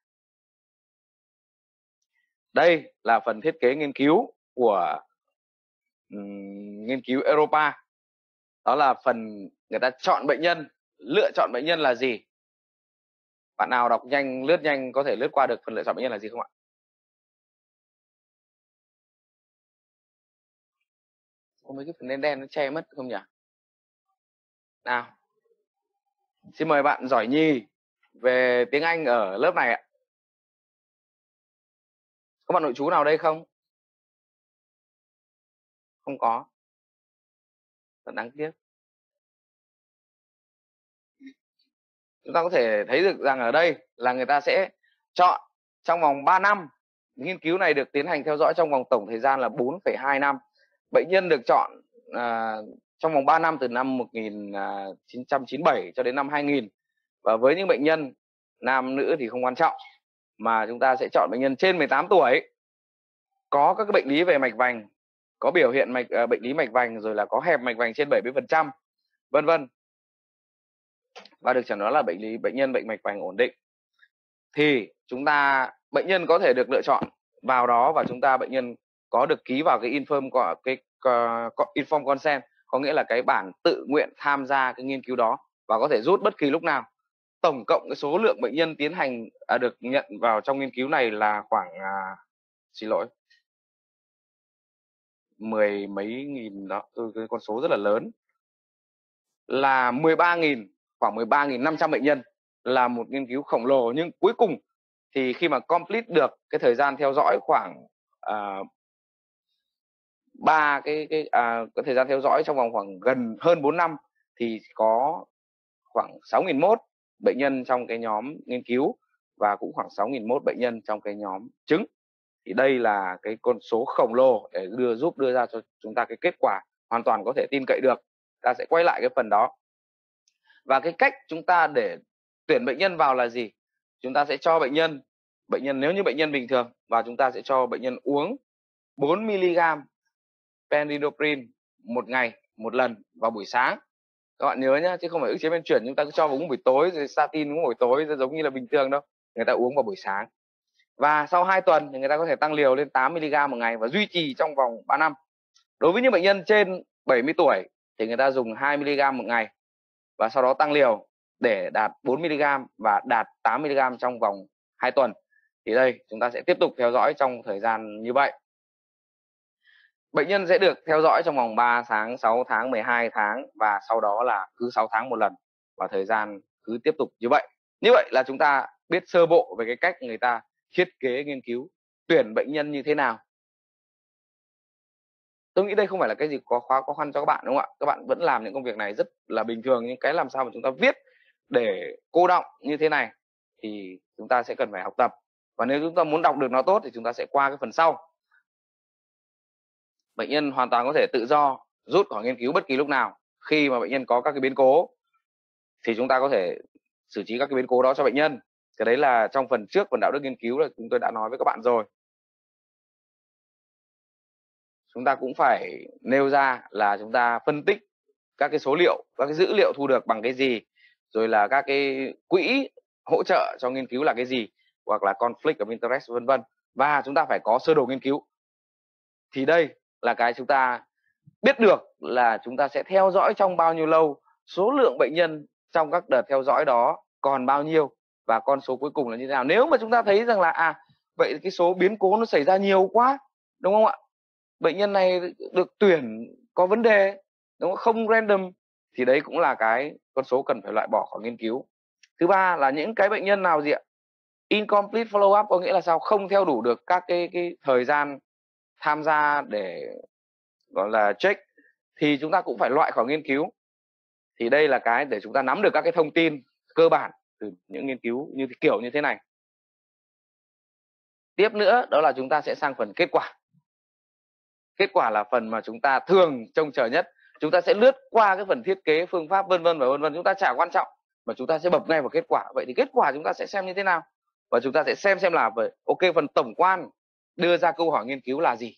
Đây là phần thiết kế nghiên cứu của um, nghiên cứu Europa. Đó là phần người ta chọn bệnh nhân, lựa chọn bệnh nhân là gì. Bạn nào đọc nhanh, lướt nhanh có thể lướt qua được phần lựa chọn bệnh nhân là gì không ạ? Có mấy cái phần đen đen nó che mất không nhỉ? Nào, xin mời bạn giỏi nhì về tiếng Anh ở lớp này ạ. Có bạn nội trú nào đây không? Không có. Thật đáng tiếc. Chúng ta có thể thấy được rằng ở đây là người ta sẽ chọn trong vòng ba năm. Nghiên cứu này được tiến hành theo dõi trong vòng tổng thời gian là bốn phẩy hai năm. Bệnh nhân được chọn à, trong vòng ba năm từ năm một nghìn chín trăm chín mươi bảy cho đến năm hai nghìn. Và với những bệnh nhân nam nữ thì không quan trọng, mà chúng ta sẽ chọn bệnh nhân trên mười tám tuổi, có các bệnh lý về mạch vành, có biểu hiện mạch uh, bệnh lý mạch vành, rồi là có hẹp mạch vành trên bảy mươi phần trăm, vân vân, và được chẩn đoán là bệnh lý bệnh nhân bệnh mạch vành ổn định, thì chúng ta bệnh nhân có thể được lựa chọn vào đó, và chúng ta bệnh nhân có được ký vào cái inform cái uh, inform consent, có nghĩa là cái bản tự nguyện tham gia cái nghiên cứu đó, và có thể rút bất kỳ lúc nào. Tổng cộng cái số lượng bệnh nhân tiến hành à, được nhận vào trong nghiên cứu này là khoảng à, xin lỗi mười mấy nghìn đó, ừ, cái con số rất là lớn, là mười ba nghìn, khoảng mười ba nghìn năm trăm bệnh nhân, là một nghiên cứu khổng lồ. Nhưng cuối cùng thì khi mà complete được cái thời gian theo dõi khoảng uh, ba cái cái à, cái thời gian theo dõi trong vòng khoảng gần hơn bốn năm, thì có khoảng sáu nghìn mốt. bệnh nhân trong cái nhóm nghiên cứu và cũng khoảng sáu nghìn mốt bệnh nhân trong cái nhóm trứng. Thì đây là cái con số khổng lồ để đưa giúp đưa ra cho chúng ta cái kết quả hoàn toàn có thể tin cậy được. Ta sẽ quay lại cái phần đó. Và cái cách chúng ta để tuyển bệnh nhân vào là gì? Chúng ta sẽ cho bệnh nhân, bệnh nhân nếu như bệnh nhân bình thường, và chúng ta sẽ cho bệnh nhân uống bốn mi-li-gam phenidoprin một ngày một lần vào buổi sáng. Các bạn nhớ nhá, chứ không phải ức chế men chuyển chúng ta cứ cho vào uống buổi tối, rồi statin uống buổi tối giống như là bình thường đâu. Người ta uống vào buổi sáng. Và sau hai tuần thì người ta có thể tăng liều lên tám mi-li-gam một ngày và duy trì trong vòng ba năm. Đối với những bệnh nhân trên bảy mươi tuổi thì người ta dùng hai mi-li-gam một ngày và sau đó tăng liều để đạt bốn mi-li-gam và đạt tám mi-li-gam trong vòng hai tuần. Thì đây chúng ta sẽ tiếp tục theo dõi trong thời gian như vậy. Bệnh nhân sẽ được theo dõi trong vòng ba tháng, sáu tháng, mười hai tháng và sau đó là cứ sáu tháng một lần, và thời gian cứ tiếp tục như vậy. Như vậy là chúng ta biết sơ bộ về cái cách người ta thiết kế nghiên cứu, tuyển bệnh nhân như thế nào. Tôi nghĩ đây không phải là cái gì có quá khó khăn cho các bạn, đúng không ạ? Các bạn vẫn làm những công việc này rất là bình thường, nhưng cái làm sao mà chúng ta viết để cô đọng như thế này thì chúng ta sẽ cần phải học tập. Và nếu chúng ta muốn đọc được nó tốt thì chúng ta sẽ qua cái phần sau. Bệnh nhân hoàn toàn có thể tự do rút khỏi nghiên cứu bất kỳ lúc nào. Khi mà bệnh nhân có các cái biến cố thì chúng ta có thể xử trí các cái biến cố đó cho bệnh nhân. Cái đấy là trong phần trước, phần đạo đức nghiên cứu là chúng tôi đã nói với các bạn rồi. Chúng ta cũng phải nêu ra là chúng ta phân tích các cái số liệu, các cái dữ liệu thu được bằng cái gì, rồi là các cái quỹ hỗ trợ cho nghiên cứu là cái gì, hoặc là conflict of interest vân vân. Và chúng ta phải có sơ đồ nghiên cứu. Thì đây là cái chúng ta biết được là chúng ta sẽ theo dõi trong bao nhiêu lâu, số lượng bệnh nhân trong các đợt theo dõi đó còn bao nhiêu và con số cuối cùng là như thế nào. Nếu mà chúng ta thấy rằng là à vậy cái số biến cố nó xảy ra nhiều quá, đúng không ạ? Bệnh nhân này được tuyển có vấn đề, đúng không? Không random, thì đấy cũng là cái con số cần phải loại bỏ khỏi nghiên cứu. Thứ ba là những cái bệnh nhân nào gì ạ? Incomplete follow up có nghĩa là sao? Không theo đủ được các cái cái thời gian tham gia để gọi là check thì chúng ta cũng phải loại khỏi nghiên cứu. Thì đây là cái để chúng ta nắm được các cái thông tin cơ bản từ những nghiên cứu như kiểu như thế này. Tiếp nữa đó là chúng ta sẽ sang phần kết quả. Kết quả là phần mà chúng ta thường trông chờ nhất. Chúng ta sẽ lướt qua cái phần thiết kế, phương pháp vân vân và vân vân, chúng ta chả quan trọng, mà chúng ta sẽ bập ngay vào kết quả. Vậy thì kết quả chúng ta sẽ xem như thế nào? Và chúng ta sẽ xem xem là về ok phần tổng quan đưa ra câu hỏi nghiên cứu là gì.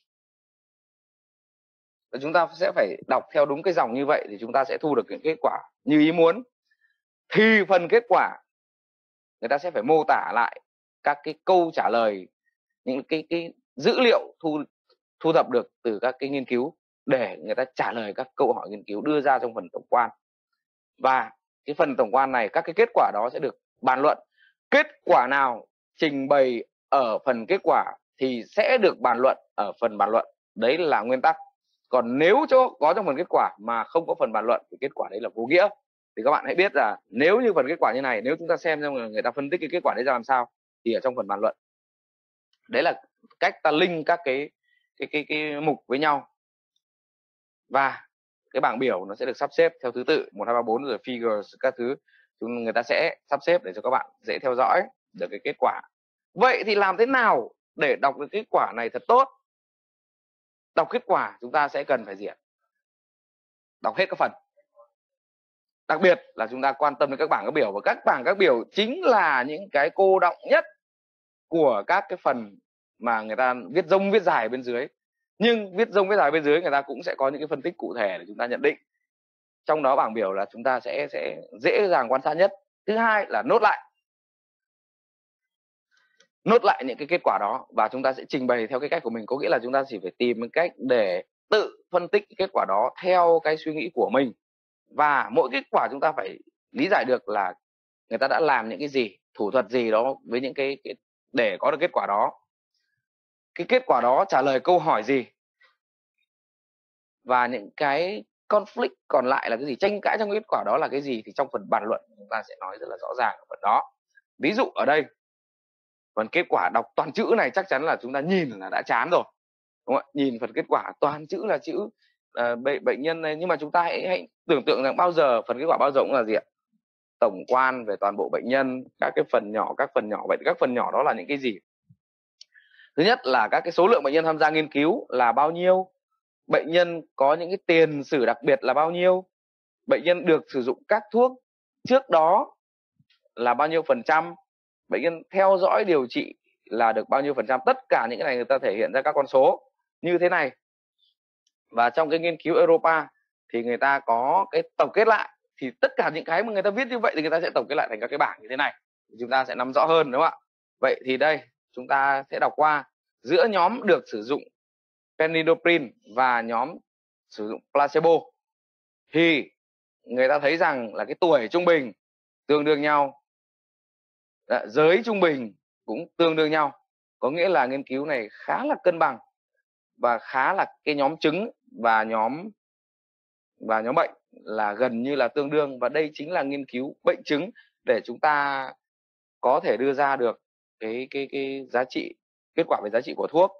Và chúng ta sẽ phải đọc theo đúng cái dòng như vậy thì chúng ta sẽ thu được những kết quả như ý muốn. Thì phần kết quả người ta sẽ phải mô tả lại các cái câu trả lời, những cái cái dữ liệu thu thu thập được từ các cái nghiên cứu để người ta trả lời các câu hỏi nghiên cứu đưa ra trong phần tổng quan. Và cái phần tổng quan này, các cái kết quả đó sẽ được bàn luận. Kết quả nào trình bày ở phần kết quả thì sẽ được bàn luận ở phần bàn luận. Đấy là nguyên tắc. Còn nếu cho có trong phần kết quả mà không có phần bàn luận thì kết quả đấy là vô nghĩa. Thì các bạn hãy biết là nếu như phần kết quả như này, nếu chúng ta xem xem người ta phân tích cái kết quả đấy ra làm sao thì ở trong phần bàn luận. Đấy là cách ta link các cái cái cái cái mục với nhau. Và cái bảng biểu nó sẽ được sắp xếp theo thứ tự một hai ba bốn rồi figures các thứ, chúng người ta sẽ sắp xếp để cho các bạn dễ theo dõi được cái kết quả. Vậy thì làm thế nào để đọc được kết quả này thật tốt? Đọc kết quả chúng ta sẽ cần phải gì ạ? Đọc hết các phần. Đặc biệt là chúng ta quan tâm đến các bảng các biểu, và các bảng các biểu chính là những cái cô đọng nhất của các cái phần mà người ta viết rông viết dài bên dưới. Nhưng viết rông viết dài bên dưới người ta cũng sẽ có những cái phân tích cụ thể để chúng ta nhận định. Trong đó bảng biểu là chúng ta sẽ sẽ dễ dàng quan sát nhất. Thứ hai là nốt lại. Nốt lại những cái kết quả đó và chúng ta sẽ trình bày theo cái cách của mình. Có nghĩa là chúng ta chỉ phải tìm một cách để tự phân tích cái kết quả đó theo cái suy nghĩ của mình. Và mỗi kết quả chúng ta phải lý giải được là người ta đã làm những cái gì, thủ thuật gì đó với những cái, cái để có được kết quả đó. Cái kết quả đó trả lời câu hỏi gì. Và những cái conflict còn lại là cái gì, tranh cãi trong kết quả đó là cái gì, thì trong phần bàn luận chúng ta sẽ nói rất là rõ ràng ở phần đó. Ví dụ ở đây phần kết quả đọc toàn chữ này chắc chắn là chúng ta nhìn là đã chán rồi, đúng không ạ? Nhìn phần kết quả toàn chữ là chữ uh, bệnh bệnh nhân này, nhưng mà chúng ta hãy, hãy tưởng tượng rằng bao giờ phần kết quả bao giờ cũng là gì ạ? tổng quan về toàn bộ bệnh nhân, các cái phần nhỏ, các phần nhỏ. Vậy các phần nhỏ đó là những cái gì? Thứ nhất là các cái số lượng bệnh nhân tham gia nghiên cứu là bao nhiêu, bệnh nhân có những cái tiền sử đặc biệt là bao nhiêu, bệnh nhân được sử dụng các thuốc trước đó là bao nhiêu phần trăm, bệnh nhân theo dõi điều trị là được bao nhiêu phần trăm. Tất cả những cái này người ta thể hiện ra các con số như thế này. Và trong cái nghiên cứu Europa thì người ta có cái tổng kết lại, thì tất cả những cái mà người ta viết như vậy thì người ta sẽ tổng kết lại thành các cái bảng như thế này, chúng ta sẽ nắm rõ hơn, đúng không ạ? Vậy thì đây chúng ta sẽ đọc qua giữa nhóm được sử dụng phenidoprin và nhóm sử dụng placebo thì người ta thấy rằng là cái tuổi trung bình tương đương nhau, giới trung bình cũng tương đương nhau, có nghĩa là nghiên cứu này khá là cân bằng và khá là cái nhóm chứng và nhóm và nhóm bệnh là gần như là tương đương. Và đây chính là nghiên cứu bệnh chứng để chúng ta có thể đưa ra được cái cái cái giá trị, kết quả về giá trị của thuốc.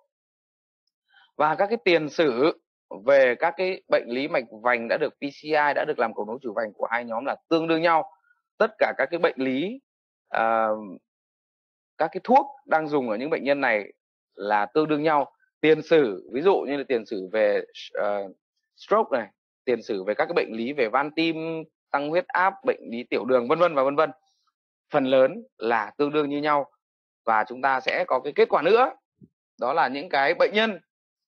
Và các cái tiền sử về các cái bệnh lý mạch vành đã được pê xê i, đã được làm cầu nối trừ vành của hai nhóm là tương đương nhau. Tất cả các cái bệnh lý, uh, các cái thuốc đang dùng ở những bệnh nhân này là tương đương nhau. Tiền sử, ví dụ như là tiền sử về uh, stroke này, tiền sử về các cái bệnh lý về van tim, tăng huyết áp, bệnh lý tiểu đường, vân vân và vân vân, phần lớn là tương đương như nhau. Và chúng ta sẽ có cái kết quả nữa, đó là những cái bệnh nhân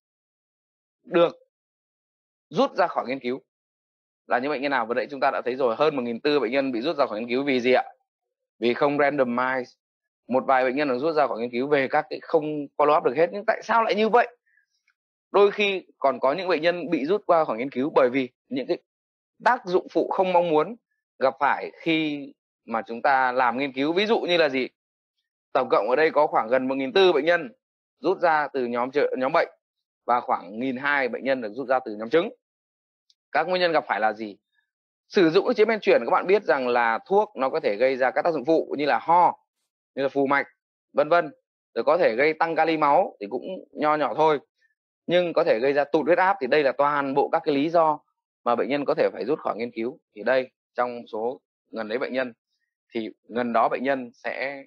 được rút ra khỏi nghiên cứu là những bệnh nhân nào. Vừa nãy chúng ta đã thấy rồi, hơn một nghìn bốn trăm bệnh nhân bị rút ra khỏi nghiên cứu vì gì ạ? Vì không randomize. Một vài bệnh nhân được rút ra khỏi nghiên cứu về các cái không follow up được hết. Nhưng tại sao lại như vậy? Đôi khi còn có những bệnh nhân bị rút qua khỏi nghiên cứu bởi vì những cái tác dụng phụ không mong muốn gặp phải khi mà chúng ta làm nghiên cứu. Ví dụ như là gì? Tổng cộng ở đây có khoảng gần một nghìn bốn trăm bệnh nhân rút ra từ nhóm nhóm bệnh và khoảng một nghìn hai trăm bệnh nhân được rút ra từ nhóm chứng. Các nguyên nhân gặp phải là gì? Sử dụng ức chế men chuyển, các bạn biết rằng là thuốc nó có thể gây ra các tác dụng phụ như là ho, như là phù mạch, vân vân. Rồi có thể gây tăng kali máu thì cũng nho nhỏ thôi. Nhưng có thể gây ra tụt huyết áp, thì đây là toàn bộ các cái lý do mà bệnh nhân có thể phải rút khỏi nghiên cứu. Thì đây, trong số gần đấy bệnh nhân thì gần đó bệnh nhân sẽ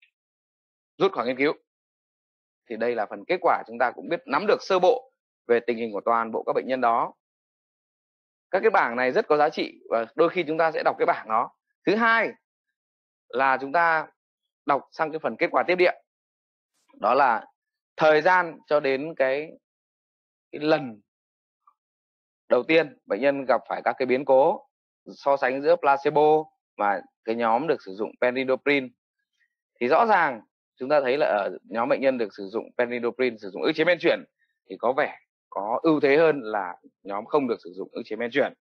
rút khỏi nghiên cứu. Thì đây là phần kết quả, chúng ta cũng biết nắm được sơ bộ về tình hình của toàn bộ các bệnh nhân đó. Các cái bảng này rất có giá trị và đôi khi chúng ta sẽ đọc cái bảng đó. Thứ hai là chúng ta đọc sang cái phần kết quả tiếp địa. Đó là thời gian cho đến cái, cái lần đầu tiên bệnh nhân gặp phải các cái biến cố, so sánh giữa placebo và cái nhóm được sử dụng phenidoprin. Thì rõ ràng chúng ta thấy là ở nhóm bệnh nhân được sử dụng phenidoprin, sử dụng ức chế men chuyển thì có vẻ có ưu thế hơn là nhóm không được sử dụng ức chế men chuyển.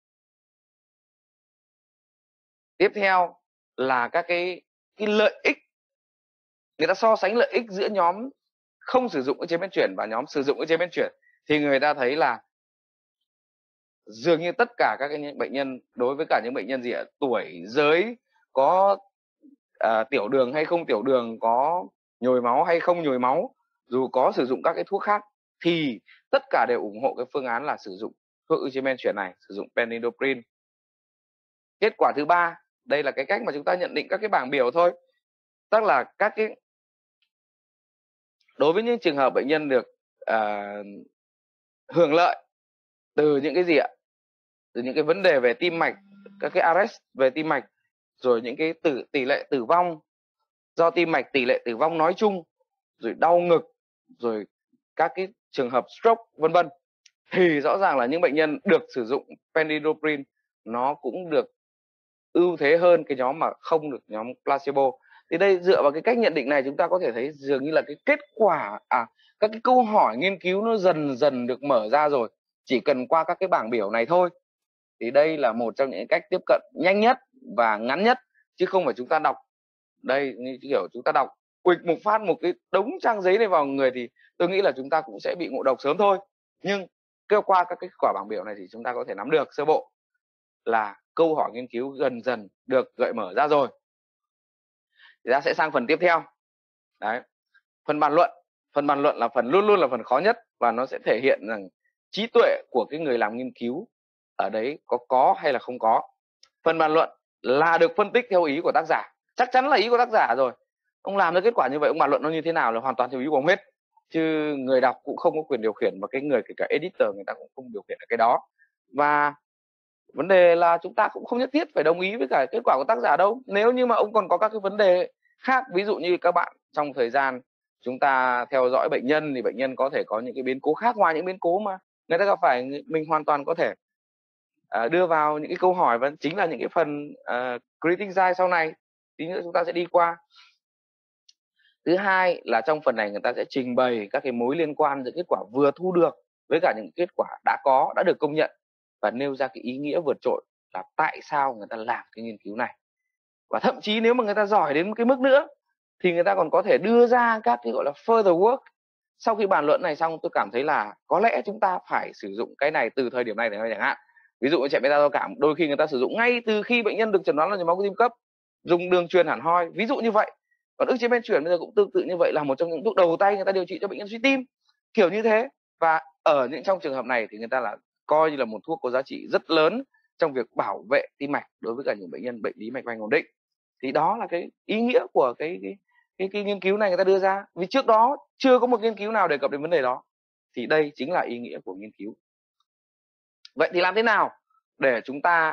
Tiếp theo là các cái, cái lợi ích. Người ta so sánh lợi ích giữa nhóm không sử dụng ức chế men chuyển và nhóm sử dụng ức chế men chuyển thì người ta thấy là dường như tất cả các cái bệnh nhân, đối với cả những bệnh nhân gì ạ, tuổi, giới, có à, tiểu đường hay không tiểu đường, có nhồi máu hay không nhồi máu, dù có sử dụng các cái thuốc khác thì tất cả đều ủng hộ cái phương án là sử dụng thuốc ức chế men chuyển này, sử dụng phenidoprin. Kết quả thứ ba, đây là cái cách mà chúng ta nhận định các cái bảng biểu thôi. Tức là các cái đối với những trường hợp bệnh nhân được uh, hưởng lợi từ những cái gì ạ? Từ những cái vấn đề về tim mạch, các cái arrest về tim mạch, rồi những cái tử, tỷ lệ tử vong do tim mạch, tỷ lệ tử vong nói chung, rồi đau ngực, rồi các cái trường hợp stroke vân vân, thì rõ ràng là những bệnh nhân được sử dụng phenidoprin nó cũng được ưu thế hơn cái nhóm mà không được nhóm placebo. Thì đây, dựa vào cái cách nhận định này, chúng ta có thể thấy dường như là cái kết quả, à các cái câu hỏi nghiên cứu nó dần dần được mở ra rồi, chỉ cần qua các cái bảng biểu này thôi. Thì đây là một trong những cách tiếp cận nhanh nhất và ngắn nhất, chứ không phải chúng ta đọc đây như kiểu chúng ta đọc quịch một phát một cái đống trang giấy này vào người thì tôi nghĩ là chúng ta cũng sẽ bị ngộ độc sớm thôi. Nhưng kêu qua các cái quả bảng biểu này thì chúng ta có thể nắm được sơ bộ là câu hỏi nghiên cứu dần dần được gợi mở ra rồi. Thì ta sẽ sang phần tiếp theo. Đấy. Phần bàn luận. Phần bàn luận là phần luôn luôn là phần khó nhất, và nó sẽ thể hiện rằng trí tuệ của cái người làm nghiên cứu ở đấy có có hay là không có. Phần bàn luận là được phân tích theo ý của tác giả. Chắc chắn là ý của tác giả rồi. Ông làm ra kết quả như vậy, ông bàn luận nó như thế nào là hoàn toàn theo ý của ông hết. Chứ người đọc cũng không có quyền điều khiển, và cái người kể cả editor người ta cũng không điều khiển được cái đó. Và vấn đề là chúng ta cũng không nhất thiết phải đồng ý với cả kết quả của tác giả đâu. Nếu như mà ông còn có các cái vấn đề khác, ví dụ như các bạn trong thời gian chúng ta theo dõi bệnh nhân thì bệnh nhân có thể có những cái biến cố khác ngoài những biến cố mà người ta gặp phải, mình hoàn toàn có thể uh, đưa vào những cái câu hỏi, và chính là những cái phần uh, critic insight sau này tí nữa chúng ta sẽ đi qua. Thứ hai là trong phần này người ta sẽ trình bày các cái mối liên quan giữa kết quả vừa thu được với cả những kết quả đã có, đã được công nhận, và nêu ra cái ý nghĩa vượt trội là tại sao người ta làm cái nghiên cứu này. Và thậm chí nếu mà người ta giỏi đến một cái mức nữa thì người ta còn có thể đưa ra các cái gọi là further work. Sau khi bàn luận này xong, tôi cảm thấy là có lẽ chúng ta phải sử dụng cái này từ thời điểm này để chẳng hạn. Ví dụ như chạy beta giao cảm, đôi khi người ta sử dụng ngay từ khi bệnh nhân được chẩn đoán là nhồi máu cơ tim cấp, dùng đường truyền hẳn hoi, ví dụ như vậy. Còn ức chế men chuyển bây giờ cũng tương tự như vậy, là một trong những thuốc đầu tay người ta điều trị cho bệnh nhân suy tim, kiểu như thế. Và ở những trong trường hợp này thì người ta là coi như là một thuốc có giá trị rất lớn trong việc bảo vệ tim mạch đối với cả những bệnh nhân bệnh lý mạch vành ổn định. Thì đó là cái ý nghĩa của cái cái, cái cái nghiên cứu này người ta đưa ra, vì trước đó chưa có một nghiên cứu nào đề cập đến vấn đề đó. Thì đây chính là ý nghĩa của nghiên cứu. Vậy thì làm thế nào để chúng ta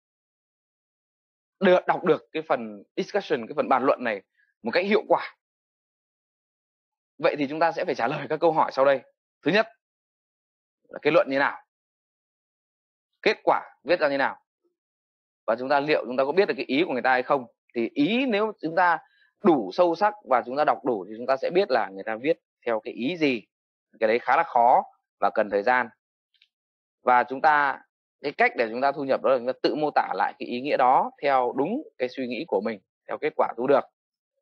được đọc được cái phần discussion, cái phần bàn luận này một cách hiệu quả? Vậy thì chúng ta sẽ phải trả lời các câu hỏi sau đây. Thứ nhất là kết luận như nào, kết quả viết ra như nào, và chúng ta liệu chúng ta có biết được cái ý của người ta hay không. Thì ý nếu chúng ta đủ sâu sắc và chúng ta đọc đủ thì chúng ta sẽ biết là người ta viết theo cái ý gì. Cái đấy khá là khó và cần thời gian. Và chúng ta, cái cách để chúng ta thu nhập đó là chúng ta tự mô tả lại cái ý nghĩa đó theo đúng cái suy nghĩ của mình, theo kết quả thu được.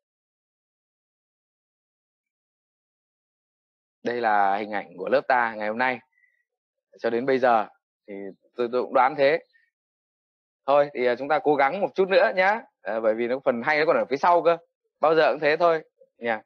Đây là hình ảnh của lớp ta ngày hôm nay. Cho đến bây giờ thì tôi, tôi cũng đoán thế. Thôi thì chúng ta cố gắng một chút nữa nhá, à, bởi vì nó phần hay nó còn ở phía sau cơ. Bao giờ cũng thế thôi nha.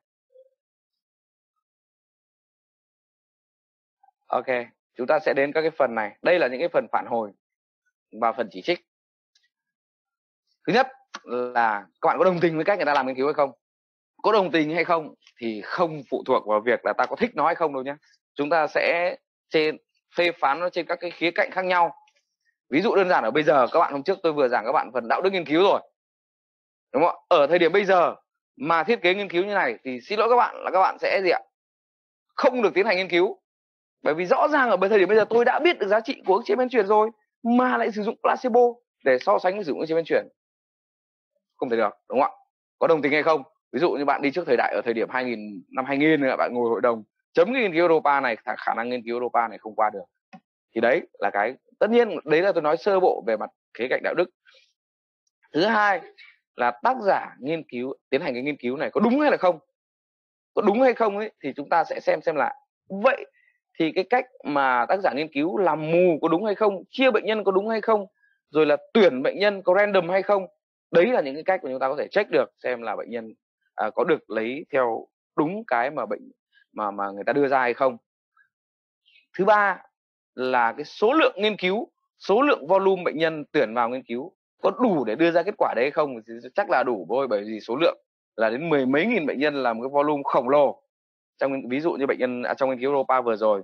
Ok, chúng ta sẽ đến các cái phần này. Đây là những cái phần phản hồi và phần chỉ trích. Thứ nhất là các bạn có đồng tình với cách người ta làm nghiên cứu hay không? Có đồng tình hay không thì không phụ thuộc vào việc là ta có thích nó hay không đâu nhé. Chúng ta sẽ trên phê phán nó trên các cái khía cạnh khác nhau. Ví dụ đơn giản ở bây giờ, các bạn hôm trước tôi vừa giảng các bạn phần đạo đức nghiên cứu rồi, đúng không ạ? Ở thời điểm bây giờ mà thiết kế nghiên cứu như này thì xin lỗi các bạn là các bạn sẽ gì ạ? Không được tiến hành nghiên cứu. Bởi vì rõ ràng ở thời điểm bây giờ tôi đã biết được giá trị của ức chế men chuyển rồi mà lại sử dụng placebo để so sánh với sử dụng ức chế men chuyển. Không thể được, đúng không ạ? Có đồng tình hay không? Ví dụ như bạn đi trước thời đại ở thời điểm hai nghìn, năm hai nghìn bạn ngồi hội đồng chấm cái nghiên cứu Europa này, khả năng nghiên cứu Europa này không qua được. Thì đấy là cái, tất nhiên đấy là tôi nói sơ bộ về mặt khía cạnh đạo đức. Thứ hai là tác giả nghiên cứu, tiến hành cái nghiên cứu này có đúng hay là không. Có đúng hay không ấy thì chúng ta sẽ xem xem là vậy thì cái cách mà tác giả nghiên cứu làm mù có đúng hay không, chia bệnh nhân có đúng hay không, rồi là tuyển bệnh nhân có random hay không. Đấy là những cái cách mà chúng ta có thể check được xem là bệnh nhân à, có được lấy theo đúng cái mà bệnh mà mà người ta đưa ra hay không. Thứ ba là cái số lượng nghiên cứu, số lượng volume bệnh nhân tuyển vào nghiên cứu có đủ để đưa ra kết quả đấy hay không. Thì chắc là đủ thôi, bởi vì số lượng là đến mười mấy nghìn bệnh nhân là một cái volume khổng lồ trong, ví dụ như bệnh nhân à, trong nghiên cứu Europa vừa rồi.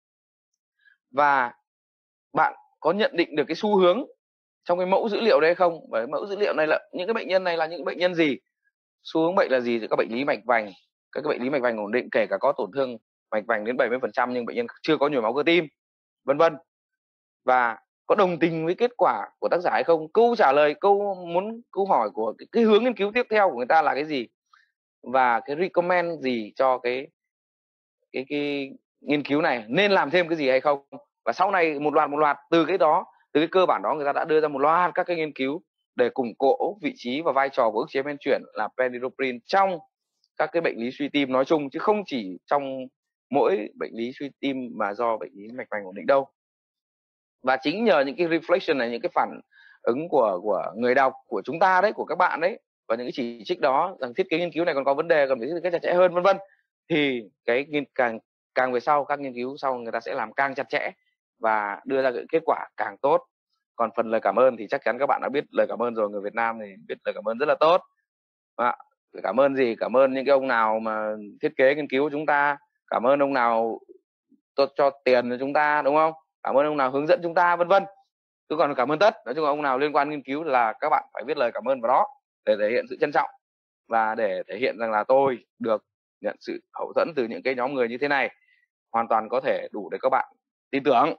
Và bạn có nhận định được cái xu hướng trong cái mẫu dữ liệu đấy hay không? Bởi mẫu dữ liệu này là những cái bệnh nhân này là những bệnh nhân gì, xu hướng bệnh là gì, các bệnh lý mạch vành, các bệnh lý mạch vành ổn định, kể cả có tổn thương mạch vành đến bảy mươi phần trăm nhưng bệnh nhân chưa có nhồi máu cơ tim, vân vân. Và có đồng tình với kết quả của tác giả hay không? Câu trả lời, câu muốn câu hỏi của cái, cái hướng nghiên cứu tiếp theo của người ta là cái gì, và cái recommend gì cho cái cái cái nghiên cứu này, nên làm thêm cái gì hay không. Và sau này một loạt một loạt từ cái đó, từ cái cơ bản đó người ta đã đưa ra một loạt các cái nghiên cứu để củng cố vị trí và vai trò của ức chế men chuyển là phenylpropyl trong các cái bệnh lý suy tim nói chung, chứ không chỉ trong mỗi bệnh lý suy tim mà do bệnh lý mạch vành ổn định đâu. Và chính nhờ những cái reflection này, những cái phản ứng của của người đọc, của chúng ta đấy, của các bạn đấy, và những cái chỉ trích đó rằng thiết kế nghiên cứu này còn có vấn đề, cần phải thiết kế chặt chẽ hơn, vân vân, thì cái nghiên càng càng về sau, các nghiên cứu sau người ta sẽ làm càng chặt chẽ và đưa ra cái kết quả càng tốt. Còn phần lời cảm ơn thì chắc chắn các bạn đã biết lời cảm ơn rồi. Người Việt Nam thì biết lời cảm ơn rất là tốt. À, cảm ơn gì? Cảm ơn những cái ông nào mà thiết kế nghiên cứu của chúng ta, cảm ơn ông nào cho, cho tiền cho chúng ta, đúng không? Cảm ơn ông nào hướng dẫn chúng ta, vân vân. Chứ còn cảm ơn tất, nói chung là ông nào liên quan nghiên cứu là các bạn phải viết lời cảm ơn vào đó để thể hiện sự trân trọng và để thể hiện rằng là tôi được nhận sự hậu dẫn từ những cái nhóm người như thế này, hoàn toàn có thể đủ để các bạn tin tưởng.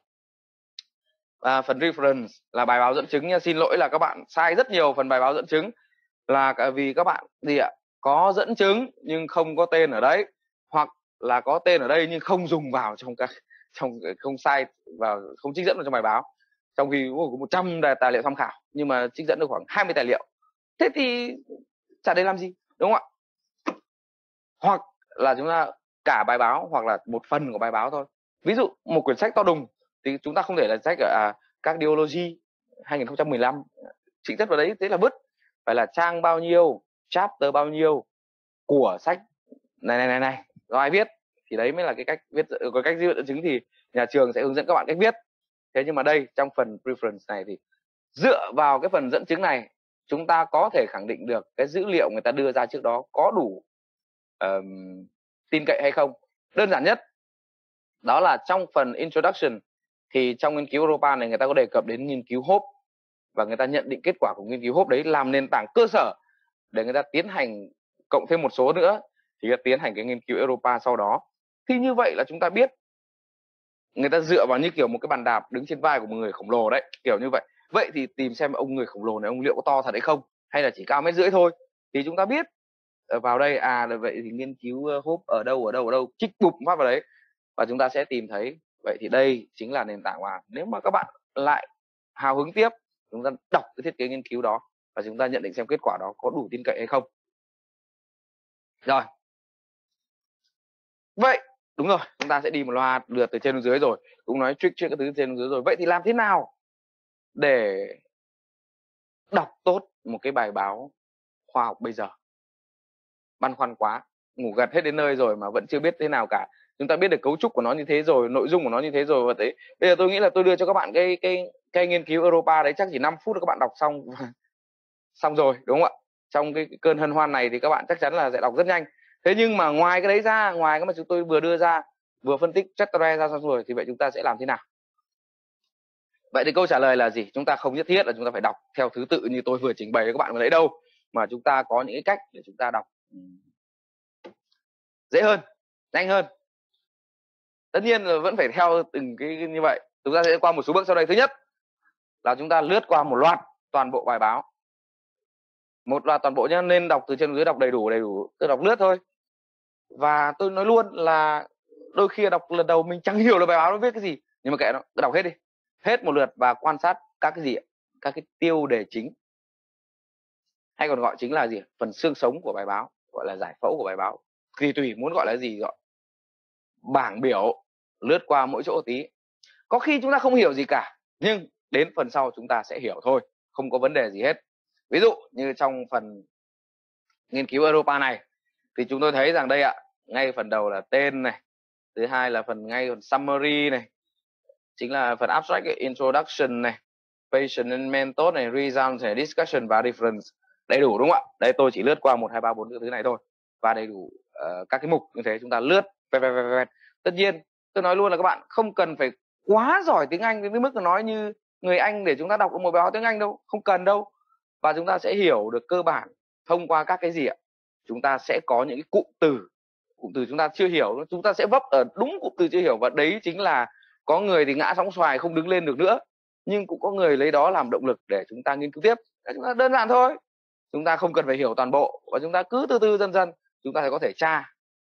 Và phần reference là bài báo dẫn chứng nha. Xin lỗi là các bạn sai rất nhiều phần bài báo dẫn chứng là vì các bạn gì ạ, có dẫn chứng nhưng không có tên ở đấy, hoặc là có tên ở đây nhưng không dùng vào trong các trong không sai và không trích dẫn vào trong bài báo, trong khi có một trăm tài liệu tham khảo nhưng mà trích dẫn được khoảng hai mươi tài liệu. Thế thì chả để làm gì, đúng không ạ? Hoặc là chúng ta cả bài báo hoặc là một phần của bài báo thôi. Ví dụ một quyển sách to đùng thì chúng ta không thể là sách ở à, Cardiology hai không một năm trích dẫn vào đấy thế là vứt. Phải là trang bao nhiêu, chapter bao nhiêu của sách này này này này do ai viết, thì đấy mới là cái cách viết. Có cách viết dẫn chứng thì nhà trường sẽ hướng dẫn các bạn cách viết. Thế nhưng mà đây trong phần preference này thì dựa vào cái phần dẫn chứng này chúng ta có thể khẳng định được cái dữ liệu người ta đưa ra trước đó có đủ um, tin cậy hay không. Đơn giản nhất đó là trong phần introduction thì trong nghiên cứu Europa này người ta có đề cập đến nghiên cứu HOPE và người ta nhận định kết quả của nghiên cứu HOPE đấy làm nền tảng cơ sở để người ta tiến hành cộng thêm một số nữa thì người ta tiến hành cái nghiên cứu Europa sau đó. Thì như vậy là chúng ta biết người ta dựa vào như kiểu một cái bàn đạp đứng trên vai của một người khổng lồ đấy, kiểu như vậy. Vậy thì tìm xem ông người khổng lồ này ông liệu có to thật hay không, hay là chỉ cao mét rưỡi thôi, thì chúng ta biết vào đây à là vậy thì nghiên cứu HOPE ở đâu ở đâu ở đâu trích bụp phát vào đấy và chúng ta sẽ tìm thấy. Vậy thì đây chính là nền tảng mà nếu mà các bạn lại hào hứng tiếp, chúng ta đọc cái thiết kế nghiên cứu đó và chúng ta nhận định xem kết quả đó có đủ tin cậy hay không. Rồi, vậy đúng rồi, chúng ta sẽ đi một loạt lượt từ trên đến dưới rồi, cũng nói trick chuyện các thứ trên đến dưới rồi. Vậy thì làm thế nào để đọc tốt một cái bài báo khoa học bây giờ? Băn khoăn quá, ngủ gật hết đến nơi rồi mà vẫn chưa biết thế nào cả. Chúng ta biết được cấu trúc của nó như thế rồi, nội dung của nó như thế rồi, và thế bây giờ tôi nghĩ là tôi đưa cho các bạn cái cái cái nghiên cứu Europa đấy chắc chỉ năm phút là các bạn đọc xong xong rồi, đúng không ạ? Trong cái cơn hân hoan này thì các bạn chắc chắn là sẽ đọc rất nhanh. Thế nhưng mà ngoài cái đấy ra, ngoài cái mà chúng tôi vừa đưa ra, vừa phân tích chapter ra xong rồi, thì vậy chúng ta sẽ làm thế nào? Vậy thì câu trả lời là gì? Chúng ta không nhất thiết là chúng ta phải đọc theo thứ tự như tôi vừa trình bày với các bạn vừa nãy đâu, mà chúng ta có những cái cách để chúng ta đọc dễ hơn, nhanh hơn. Tất nhiên là vẫn phải theo từng cái như vậy. Chúng ta sẽ qua một số bước sau đây. Thứ nhất là chúng ta lướt qua một loạt toàn bộ bài báo, một loạt toàn bộ nhé, nên đọc từ trên xuống dưới, đọc đầy đủ đầy đủ. Tôi đọc lướt thôi. Và tôi nói luôn là đôi khi đọc lần đầu mình chẳng hiểu là bài báo nó viết cái gì, nhưng mà kệ nó, cứ đọc hết đi, hết một lượt và quan sát các cái gì ạ? Các cái tiêu đề chính, hay còn gọi chính là gì? Phần xương sống của bài báo, gọi là giải phẫu của bài báo, tùy tùy muốn gọi là gì gọi. Bảng biểu, lướt qua mỗi chỗ tí. Có khi chúng ta không hiểu gì cả, nhưng đến phần sau chúng ta sẽ hiểu thôi, không có vấn đề gì hết. Ví dụ như trong phần nghiên cứu Europa này thì chúng tôi thấy rằng đây ạ, ngay phần đầu là tên này, thứ hai là phần ngay phần summary này, chính là phần abstract, introduction này, patient and method này, results này, discussion và reference. Đầy đủ đúng không ạ? Đây tôi chỉ lướt qua một hai ba bốn cái thứ này thôi và đầy đủ uh, các cái mục như thế chúng ta lướt. Tất nhiên tôi nói luôn là các bạn không cần phải quá giỏi tiếng Anh đến mức là nói như người Anh để chúng ta đọc được một bài báo tiếng Anh đâu, không cần đâu. Và chúng ta sẽ hiểu được cơ bản thông qua các cái gì ạ? Chúng ta sẽ có những cái cụm từ, cụm từ chúng ta chưa hiểu, chúng ta sẽ vấp ở đúng cụm từ chưa hiểu, và đấy chính là có người thì ngã sóng xoài không đứng lên được nữa, nhưng cũng có người lấy đó làm động lực để chúng ta nghiên cứu tiếp. Chúng ta đơn giản thôi, chúng ta không cần phải hiểu toàn bộ và chúng ta cứ từ từ dần dần chúng ta sẽ có thể tra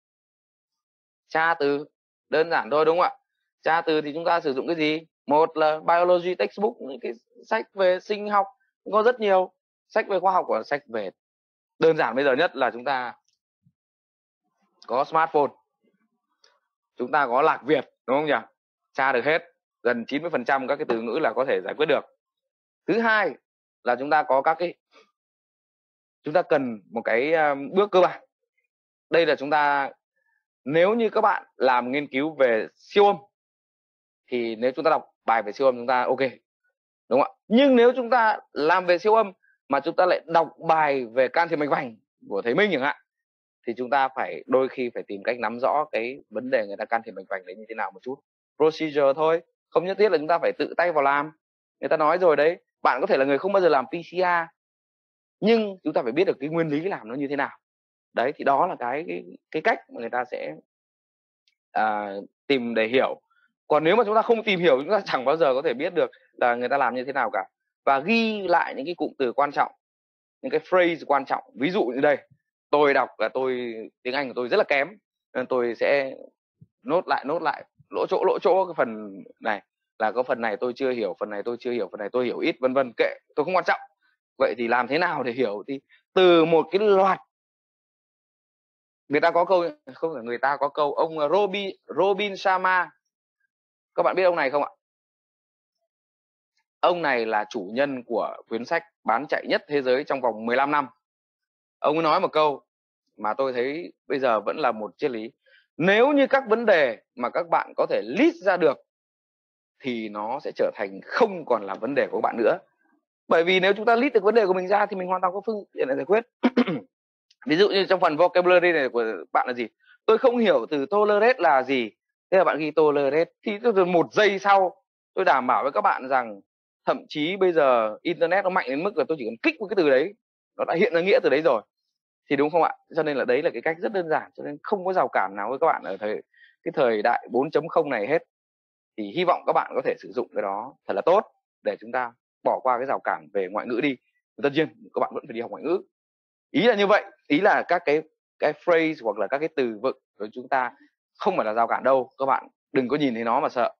tra từ, đơn giản thôi đúng không ạ? Tra từ thì chúng ta sử dụng cái gì? Một là biology textbook, những cái sách về sinh học có rất nhiều, sách về khoa học và sách về, đơn giản bây giờ nhất là chúng ta có smartphone, chúng ta có Lạc Việt, đúng không nhỉ? Tra được hết, gần chín mươi phần trăm các cái từ ngữ là có thể giải quyết được. Thứ hai là chúng ta có các cái, chúng ta cần một cái bước cơ bản. Đây là chúng ta, nếu như các bạn làm nghiên cứu về siêu âm thì nếu chúng ta đọc bài về siêu âm chúng ta ok. đúng không ạ? Nhưng nếu chúng ta làm về siêu âm mà chúng ta lại đọc bài về can thiệp mạch vành của thầy Minh chẳng hạn, thì chúng ta phải đôi khi phải tìm cách nắm rõ cái vấn đề người ta can thiệp mạch vành đấy như thế nào một chút. Procedure thôi, không nhất thiết là chúng ta phải tự tay vào làm. Người ta nói rồi đấy, bạn có thể là người không bao giờ làm pê xê rờ, nhưng chúng ta phải biết được cái nguyên lý làm nó như thế nào. Đấy, thì đó là cái cái, cái cách mà người ta sẽ à, tìm để hiểu. Còn nếu mà chúng ta không tìm hiểu, chúng ta chẳng bao giờ có thể biết được là người ta làm như thế nào cả. Và ghi lại những cái cụm từ quan trọng, những cái phrase quan trọng. Ví dụ như đây, tôi đọc là tôi tiếng Anh của tôi rất là kém, nên tôi sẽ nốt lại nốt lại lỗ chỗ lỗ chỗ cái phần này, là có phần này tôi chưa hiểu, phần này tôi chưa hiểu, phần này tôi hiểu ít, vân vân, kệ, tôi không quan trọng. Vậy thì làm thế nào để hiểu? Thì từ một cái loạt, người ta có câu, không phải người ta có câu, ông Robin Robin Sharma, các bạn biết ông này không ạ? Ông này là chủ nhân của cuốn sách bán chạy nhất thế giới trong vòng mười lăm năm. Ông ấy nói một câu mà tôi thấy bây giờ vẫn là một triết lý: nếu như các vấn đề mà các bạn có thể list ra được thì nó sẽ trở thành không còn là vấn đề của các bạn nữa. Bởi vì nếu chúng ta list được vấn đề của mình ra thì mình hoàn toàn có phương tiện để giải quyết. Ví dụ như trong phần vocabulary này của bạn là gì? Tôi không hiểu từ tolerate là gì. Thế là bạn ghi tolerate. Thì từ một giây sau tôi đảm bảo với các bạn rằng thậm chí bây giờ internet nó mạnh đến mức là tôi chỉ cần kích một cái từ đấy, nó đã hiện ra nghĩa từ đấy rồi. Thì đúng không ạ? Cho nên là đấy là cái cách rất đơn giản, cho nên không có rào cản nào với các bạn ở thời cái thời đại bốn chấm không này hết. Thì hy vọng các bạn có thể sử dụng cái đó thật là tốt để chúng ta bỏ qua cái rào cản về ngoại ngữ đi. Tất nhiên các bạn vẫn phải đi học ngoại ngữ. Ý là như vậy, ý là các cái cái phrase hoặc là các cái từ vựng của chúng ta không phải là rào cản đâu, các bạn đừng có nhìn thấy nó mà sợ.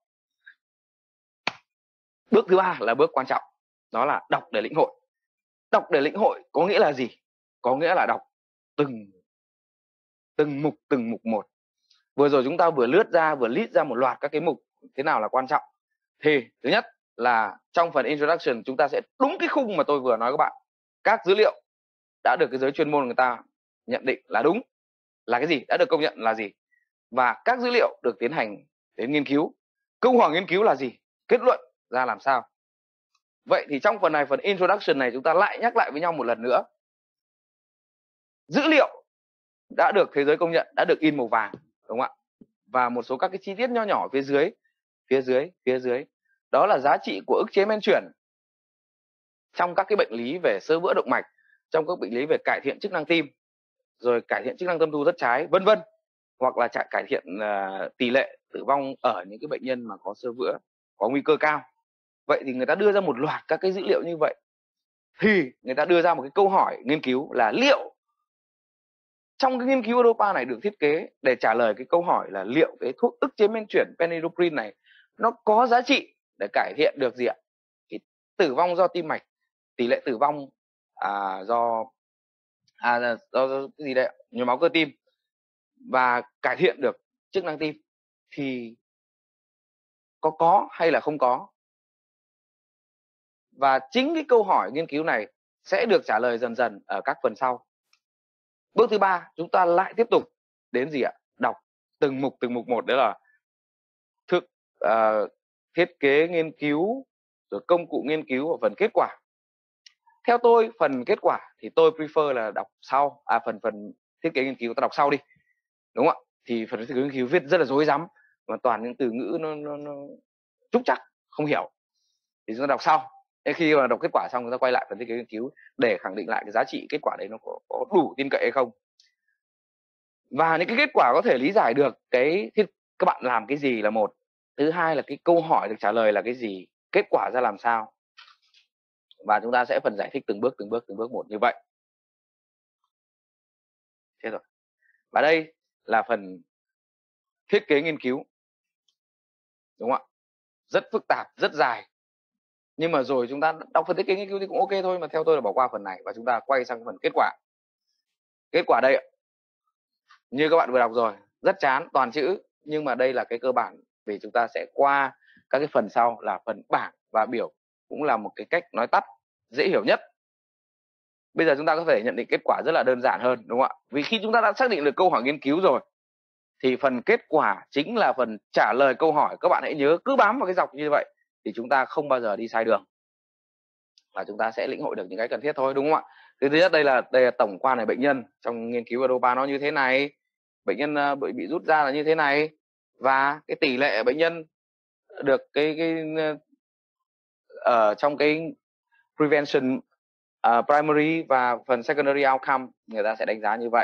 Bước thứ ba là bước quan trọng, đó là đọc để lĩnh hội. Đọc để lĩnh hội có nghĩa là gì? Có nghĩa là đọc từng từng mục từng mục một. Vừa rồi chúng ta vừa lướt ra vừa list ra một loạt các cái mục thế nào là quan trọng. Thì thứ nhất là trong phần introduction chúng ta sẽ đúng cái khung mà tôi vừa nói các bạn. Các dữ liệu đã được cái giới chuyên môn người ta nhận định là đúng, là cái gì, đã được công nhận là gì, và các dữ liệu được tiến hành đến nghiên cứu. Câu hỏi nghiên cứu là gì, kết luận ra làm sao. Vậy thì trong phần này, phần introduction này, chúng ta lại nhắc lại với nhau một lần nữa. Dữ liệu đã được thế giới công nhận, đã được in màu vàng, đúng không ạ? Và một số các cái chi tiết nho nhỏ phía dưới, phía dưới, phía dưới, đó là giá trị của ức chế men chuyển trong các cái bệnh lý về xơ vữa động mạch, trong các bệnh lý về cải thiện chức năng tim, rồi cải thiện chức năng tâm thu thất trái, vân vân, hoặc là cải thiện uh, tỷ lệ tử vong ở những cái bệnh nhân mà có xơ vữa có nguy cơ cao. Vậy thì người ta đưa ra một loạt các cái dữ liệu như vậy, thì người ta đưa ra một cái câu hỏi nghiên cứu là liệu trong cái nghiên cứu Europa này được thiết kế để trả lời cái câu hỏi là liệu cái thuốc ức chế men chuyển penidoprine này nó có giá trị để cải thiện được gì ạ? Cái tử vong do tim mạch, tỷ lệ tử vong à, do à, do, do cái gì đấy, nhồi máu cơ tim, và cải thiện được chức năng tim, thì có có hay là không có. Và chính cái câu hỏi nghiên cứu này sẽ được trả lời dần dần ở các phần sau. Bước thứ ba, chúng ta lại tiếp tục đến gì ạ? Đọc từng mục từng mục một, đấy là thực uh, thiết kế nghiên cứu, rồi công cụ nghiên cứu và phần kết quả. Theo tôi, phần kết quả thì tôi prefer là đọc sau, à phần phần thiết kế nghiên cứu ta đọc sau đi, đúng không ạ? Thì phần thiết kế nghiên cứu viết rất là rối rắm, và toàn những từ ngữ nó, nó, nó trúc trắc, không hiểu, thì chúng ta đọc sau. Thế khi mà đọc kết quả xong, chúng ta quay lại phần thiết kế nghiên cứu để khẳng định lại cái giá trị kết quả đấy nó có, có đủ tin cậy hay không. Và những cái kết quả có thể lý giải được cái thiết, các bạn làm cái gì là một. Thứ hai là cái câu hỏi được trả lời là cái gì, kết quả ra làm sao. Và chúng ta sẽ phần giải thích từng bước từng bước từng bước một như vậy. Thế rồi. Và đây là phần thiết kế nghiên cứu, đúng không ạ? Rất phức tạp, rất dài. Nhưng mà rồi chúng ta đọc phần thiết kế nghiên cứu thì cũng ok thôi, mà theo tôi là bỏ qua phần này và chúng ta quay sang phần kết quả. Kết quả đây ạ. Như các bạn vừa đọc rồi, rất chán, toàn chữ, nhưng mà đây là cái cơ bản, vì chúng ta sẽ qua các cái phần sau là phần bảng và biểu, cũng là một cái cách nói tắt dễ hiểu nhất. Bây giờ chúng ta có thể nhận định kết quả rất là đơn giản hơn, đúng không ạ? Vì khi chúng ta đã xác định được câu hỏi nghiên cứu rồi, thì phần kết quả chính là phần trả lời câu hỏi. Các bạn hãy nhớ, cứ bám vào cái dọc như vậy thì chúng ta không bao giờ đi sai đường. là chúng ta sẽ lĩnh hội được những cái cần thiết thôi, đúng không ạ? Thứ thứ nhất đây là đây là tổng quan về bệnh nhân trong nghiên cứu Europa nó như thế này, bệnh nhân uh, bị bị rút ra là như thế này, và cái tỷ lệ bệnh nhân được cái cái ở uh, trong cái prevention uh, primary và phần secondary outcome người ta sẽ đánh giá như vậy.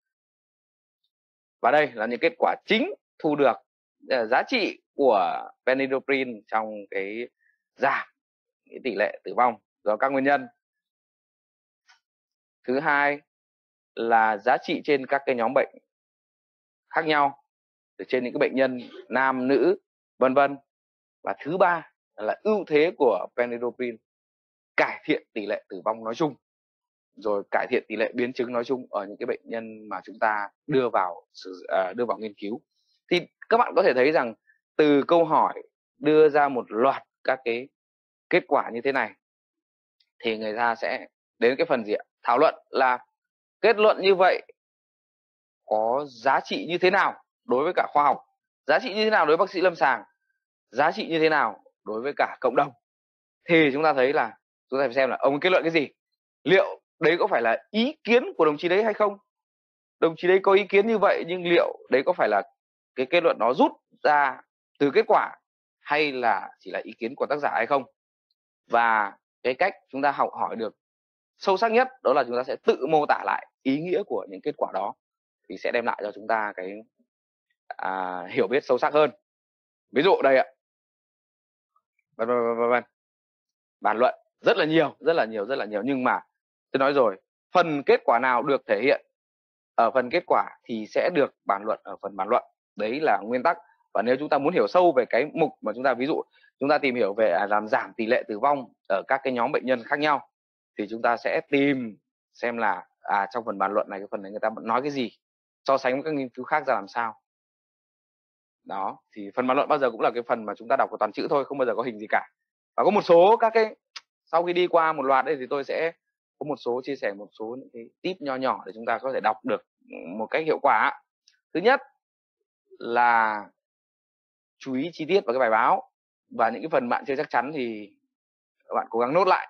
Và đây là những kết quả chính thu được, uh, giá trị của phenidoprin trong cái giảm cái tỷ lệ tử vong do các nguyên nhân. Thứ hai là giá trị trên các cái nhóm bệnh khác nhau, từ trên những cái bệnh nhân nam nữ vân vân. Và thứ ba là ưu thế của phenidoprin cải thiện tỷ lệ tử vong nói chung, rồi cải thiện tỷ lệ biến chứng nói chung ở những cái bệnh nhân mà chúng ta đưa vào uh, đưa vào nghiên cứu. Thì các bạn có thể thấy rằng từ câu hỏi đưa ra một loạt các cái kết quả như thế này thì người ta sẽ đến cái phần gì ạ? Thảo luận là kết luận như vậy có giá trị như thế nào đối với cả khoa học, giá trị như thế nào đối với bác sĩ lâm sàng, giá trị như thế nào đối với cả cộng đồng. Thì chúng ta thấy là chúng ta phải xem là ông kết luận cái gì, liệu đấy có phải là ý kiến của đồng chí đấy hay không, đồng chí đấy có ý kiến như vậy nhưng liệu đấy có phải là cái kết luận nó rút ra từ kết quả hay là chỉ là ý kiến của tác giả hay không. Và cái cách chúng ta học hỏi được sâu sắc nhất đó là chúng ta sẽ tự mô tả lại ý nghĩa của những kết quả đó, thì sẽ đem lại cho chúng ta cái à, hiểu biết sâu sắc hơn. Ví dụ đây ạ, vân vân vân vân, bàn luận rất là nhiều rất là nhiều rất là nhiều nhưng mà tôi nói rồi, phần kết quả nào được thể hiện ở phần kết quả thì sẽ được bàn luận ở phần bàn luận, đấy là nguyên tắc. Và nếu chúng ta muốn hiểu sâu về cái mục mà chúng ta, ví dụ chúng ta tìm hiểu về làm giảm tỷ lệ tử vong ở các cái nhóm bệnh nhân khác nhau, thì chúng ta sẽ tìm xem là à, trong phần bàn luận này, cái phần này người ta nói cái gì, so sánh với các nghiên cứu khác ra làm sao. Đó, thì phần bàn luận bao giờ cũng là cái phần mà chúng ta đọc của toàn chữ thôi, không bao giờ có hình gì cả. Và có một số các cái, sau khi đi qua một loạt đây thì tôi sẽ có một số chia sẻ một số những cái tip nho nhỏ để chúng ta có thể đọc được một cách hiệu quả. Thứ nhất là chú ý chi tiết vào cái bài báo, và những cái phần bạn chưa chắc chắn thì bạn cố gắng nốt lại.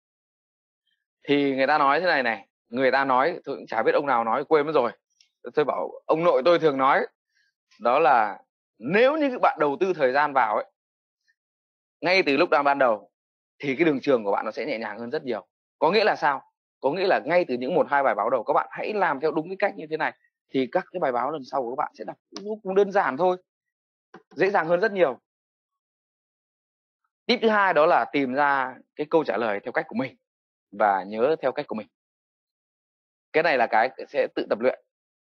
Thì người ta nói thế này này, người ta nói, tôi cũng chả biết ông nào nói, quên mất rồi. Tôi bảo ông nội tôi thường nói, đó là nếu như các bạn đầu tư thời gian vào ấy, ngay từ lúc đang ban đầu, thì cái đường trường của bạn nó sẽ nhẹ nhàng hơn rất nhiều. Có nghĩa là sao? Có nghĩa là ngay từ những một hai bài báo đầu các bạn hãy làm theo đúng cái cách như thế này, thì các cái bài báo lần sau của các bạn sẽ đọc vô cùng đơn giản thôi, dễ dàng hơn rất nhiều. Tip thứ hai đó là tìm ra cái câu trả lời theo cách của mình và nhớ theo cách của mình. Cái này là cái sẽ tự tập luyện.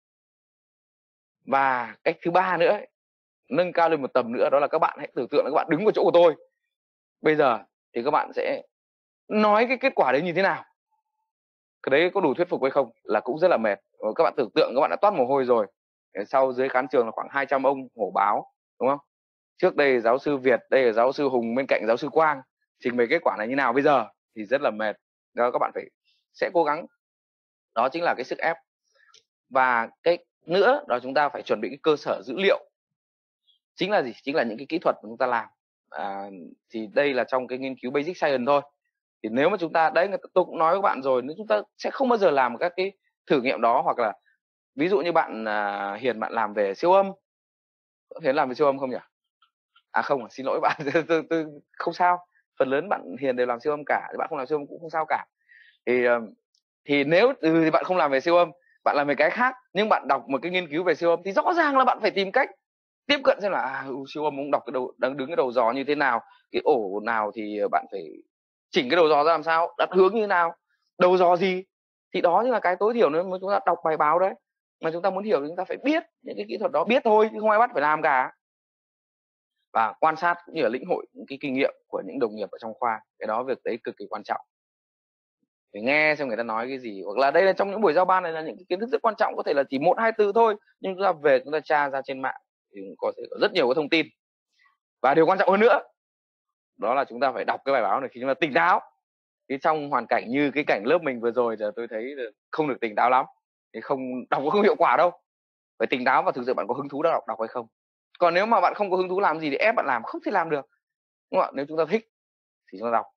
Và cách thứ ba nữa ấy, nâng cao lên một tầm nữa, đó là các bạn hãy tưởng tượng là các bạn đứng vào chỗ của tôi bây giờ, thì các bạn sẽ nói cái kết quả đấy như thế nào. Cái đấy có đủ thuyết phục hay không là cũng rất là mệt. Các bạn tưởng tượng các bạn đã toát mồ hôi rồi, sau dưới khán trường là khoảng hai trăm ông hổ báo, đúng không? Trước đây giáo sư Việt, đây là giáo sư Hùng, bên cạnh giáo sư Quang, trình bày kết quả này như nào bây giờ thì rất là mệt. Đó, các bạn phải sẽ cố gắng. Đó chính là cái sức ép. Và cái nữa đó, chúng ta phải chuẩn bị cái cơ sở dữ liệu. Chính là gì? Chính là những cái kỹ thuật mà chúng ta làm. À, thì đây là trong cái nghiên cứu basic science thôi. Thì nếu mà chúng ta, đấy tôi cũng nói với các bạn rồi, nếu chúng ta sẽ không bao giờ làm các cái thử nghiệm đó, hoặc là ví dụ như bạn à, Hiền, bạn làm về siêu âm, Hiền làm về siêu âm không nhỉ? À không, xin lỗi bạn, tôi, tôi, không sao, phần lớn bạn Hiền đều làm siêu âm cả, bạn không làm siêu âm cũng không sao cả. Thì thì nếu ừ, thì bạn không làm về siêu âm, bạn làm về cái khác, nhưng bạn đọc một cái nghiên cứu về siêu âm thì rõ ràng là bạn phải tìm cách tiếp cận xem là à, siêu âm cũng đọc cái đầu, đang đứng cái đầu giò như thế nào, cái ổ nào thì bạn phải chỉnh cái đầu giò ra làm sao, đặt hướng như thế nào, đầu giò gì. Thì đó chính là cái tối thiểu nếu mà chúng ta đọc bài báo đấy, mà chúng ta muốn hiểu thì chúng ta phải biết những cái kỹ thuật đó, biết thôi chứ không ai bắt phải làm cả. Và quan sát cũng như là lĩnh hội những cái kinh nghiệm của những đồng nghiệp ở trong khoa, cái đó việc đấy cực kỳ quan trọng. Phải nghe xem người ta nói cái gì, hoặc là đây là trong những buổi giao ban này là những cái kiến thức rất quan trọng, có thể là chỉ một hai từ thôi, nhưng chúng ta về chúng ta tra ra trên mạng thì có thể có rất nhiều cái thông tin. Và điều quan trọng hơn nữa đó là chúng ta phải đọc cái bài báo này khi chúng ta tỉnh táo. Thì trong hoàn cảnh như cái cảnh lớp mình vừa rồi giờ tôi thấy không được tỉnh táo lắm, thì không đọc có không hiệu quả đâu. Phải tỉnh táo và thực sự bạn có hứng thú đọc đọc hay không. Còn nếu mà bạn không có hứng thú làm gì thì ép bạn làm không thể làm được, đúng không ạ? Nếu chúng ta thích thì chúng ta đọc,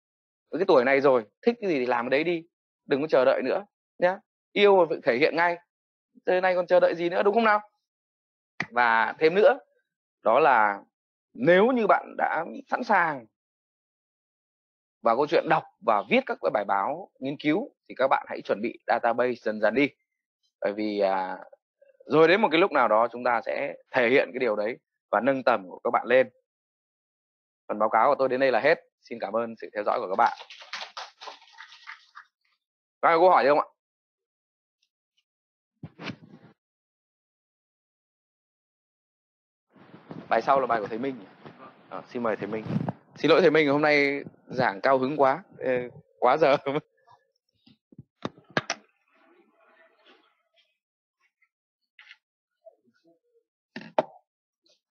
ở cái tuổi này rồi, thích cái gì thì làm cái đấy đi, đừng có chờ đợi nữa nhá. Yêu mà phải thể hiện ngay, giờ này còn chờ đợi gì nữa, đúng không nào? Và thêm nữa đó là nếu như bạn đã sẵn sàng vào câu chuyện đọc và viết các cái bài báo nghiên cứu thì các bạn hãy chuẩn bị database dần dần đi, bởi vì à, rồi đến một cái lúc nào đó chúng ta sẽ thể hiện cái điều đấy và nâng tầm của các bạn lên. Phần báo cáo của tôi đến đây là hết. Xin cảm ơn sự theo dõi của các bạn. Có ai có câu hỏi gì không ạ? Bài sau là bài của thầy Minh. À, xin mời thầy Minh. Xin lỗi thầy Minh, hôm nay giảng cao hứng quá, quá giờ.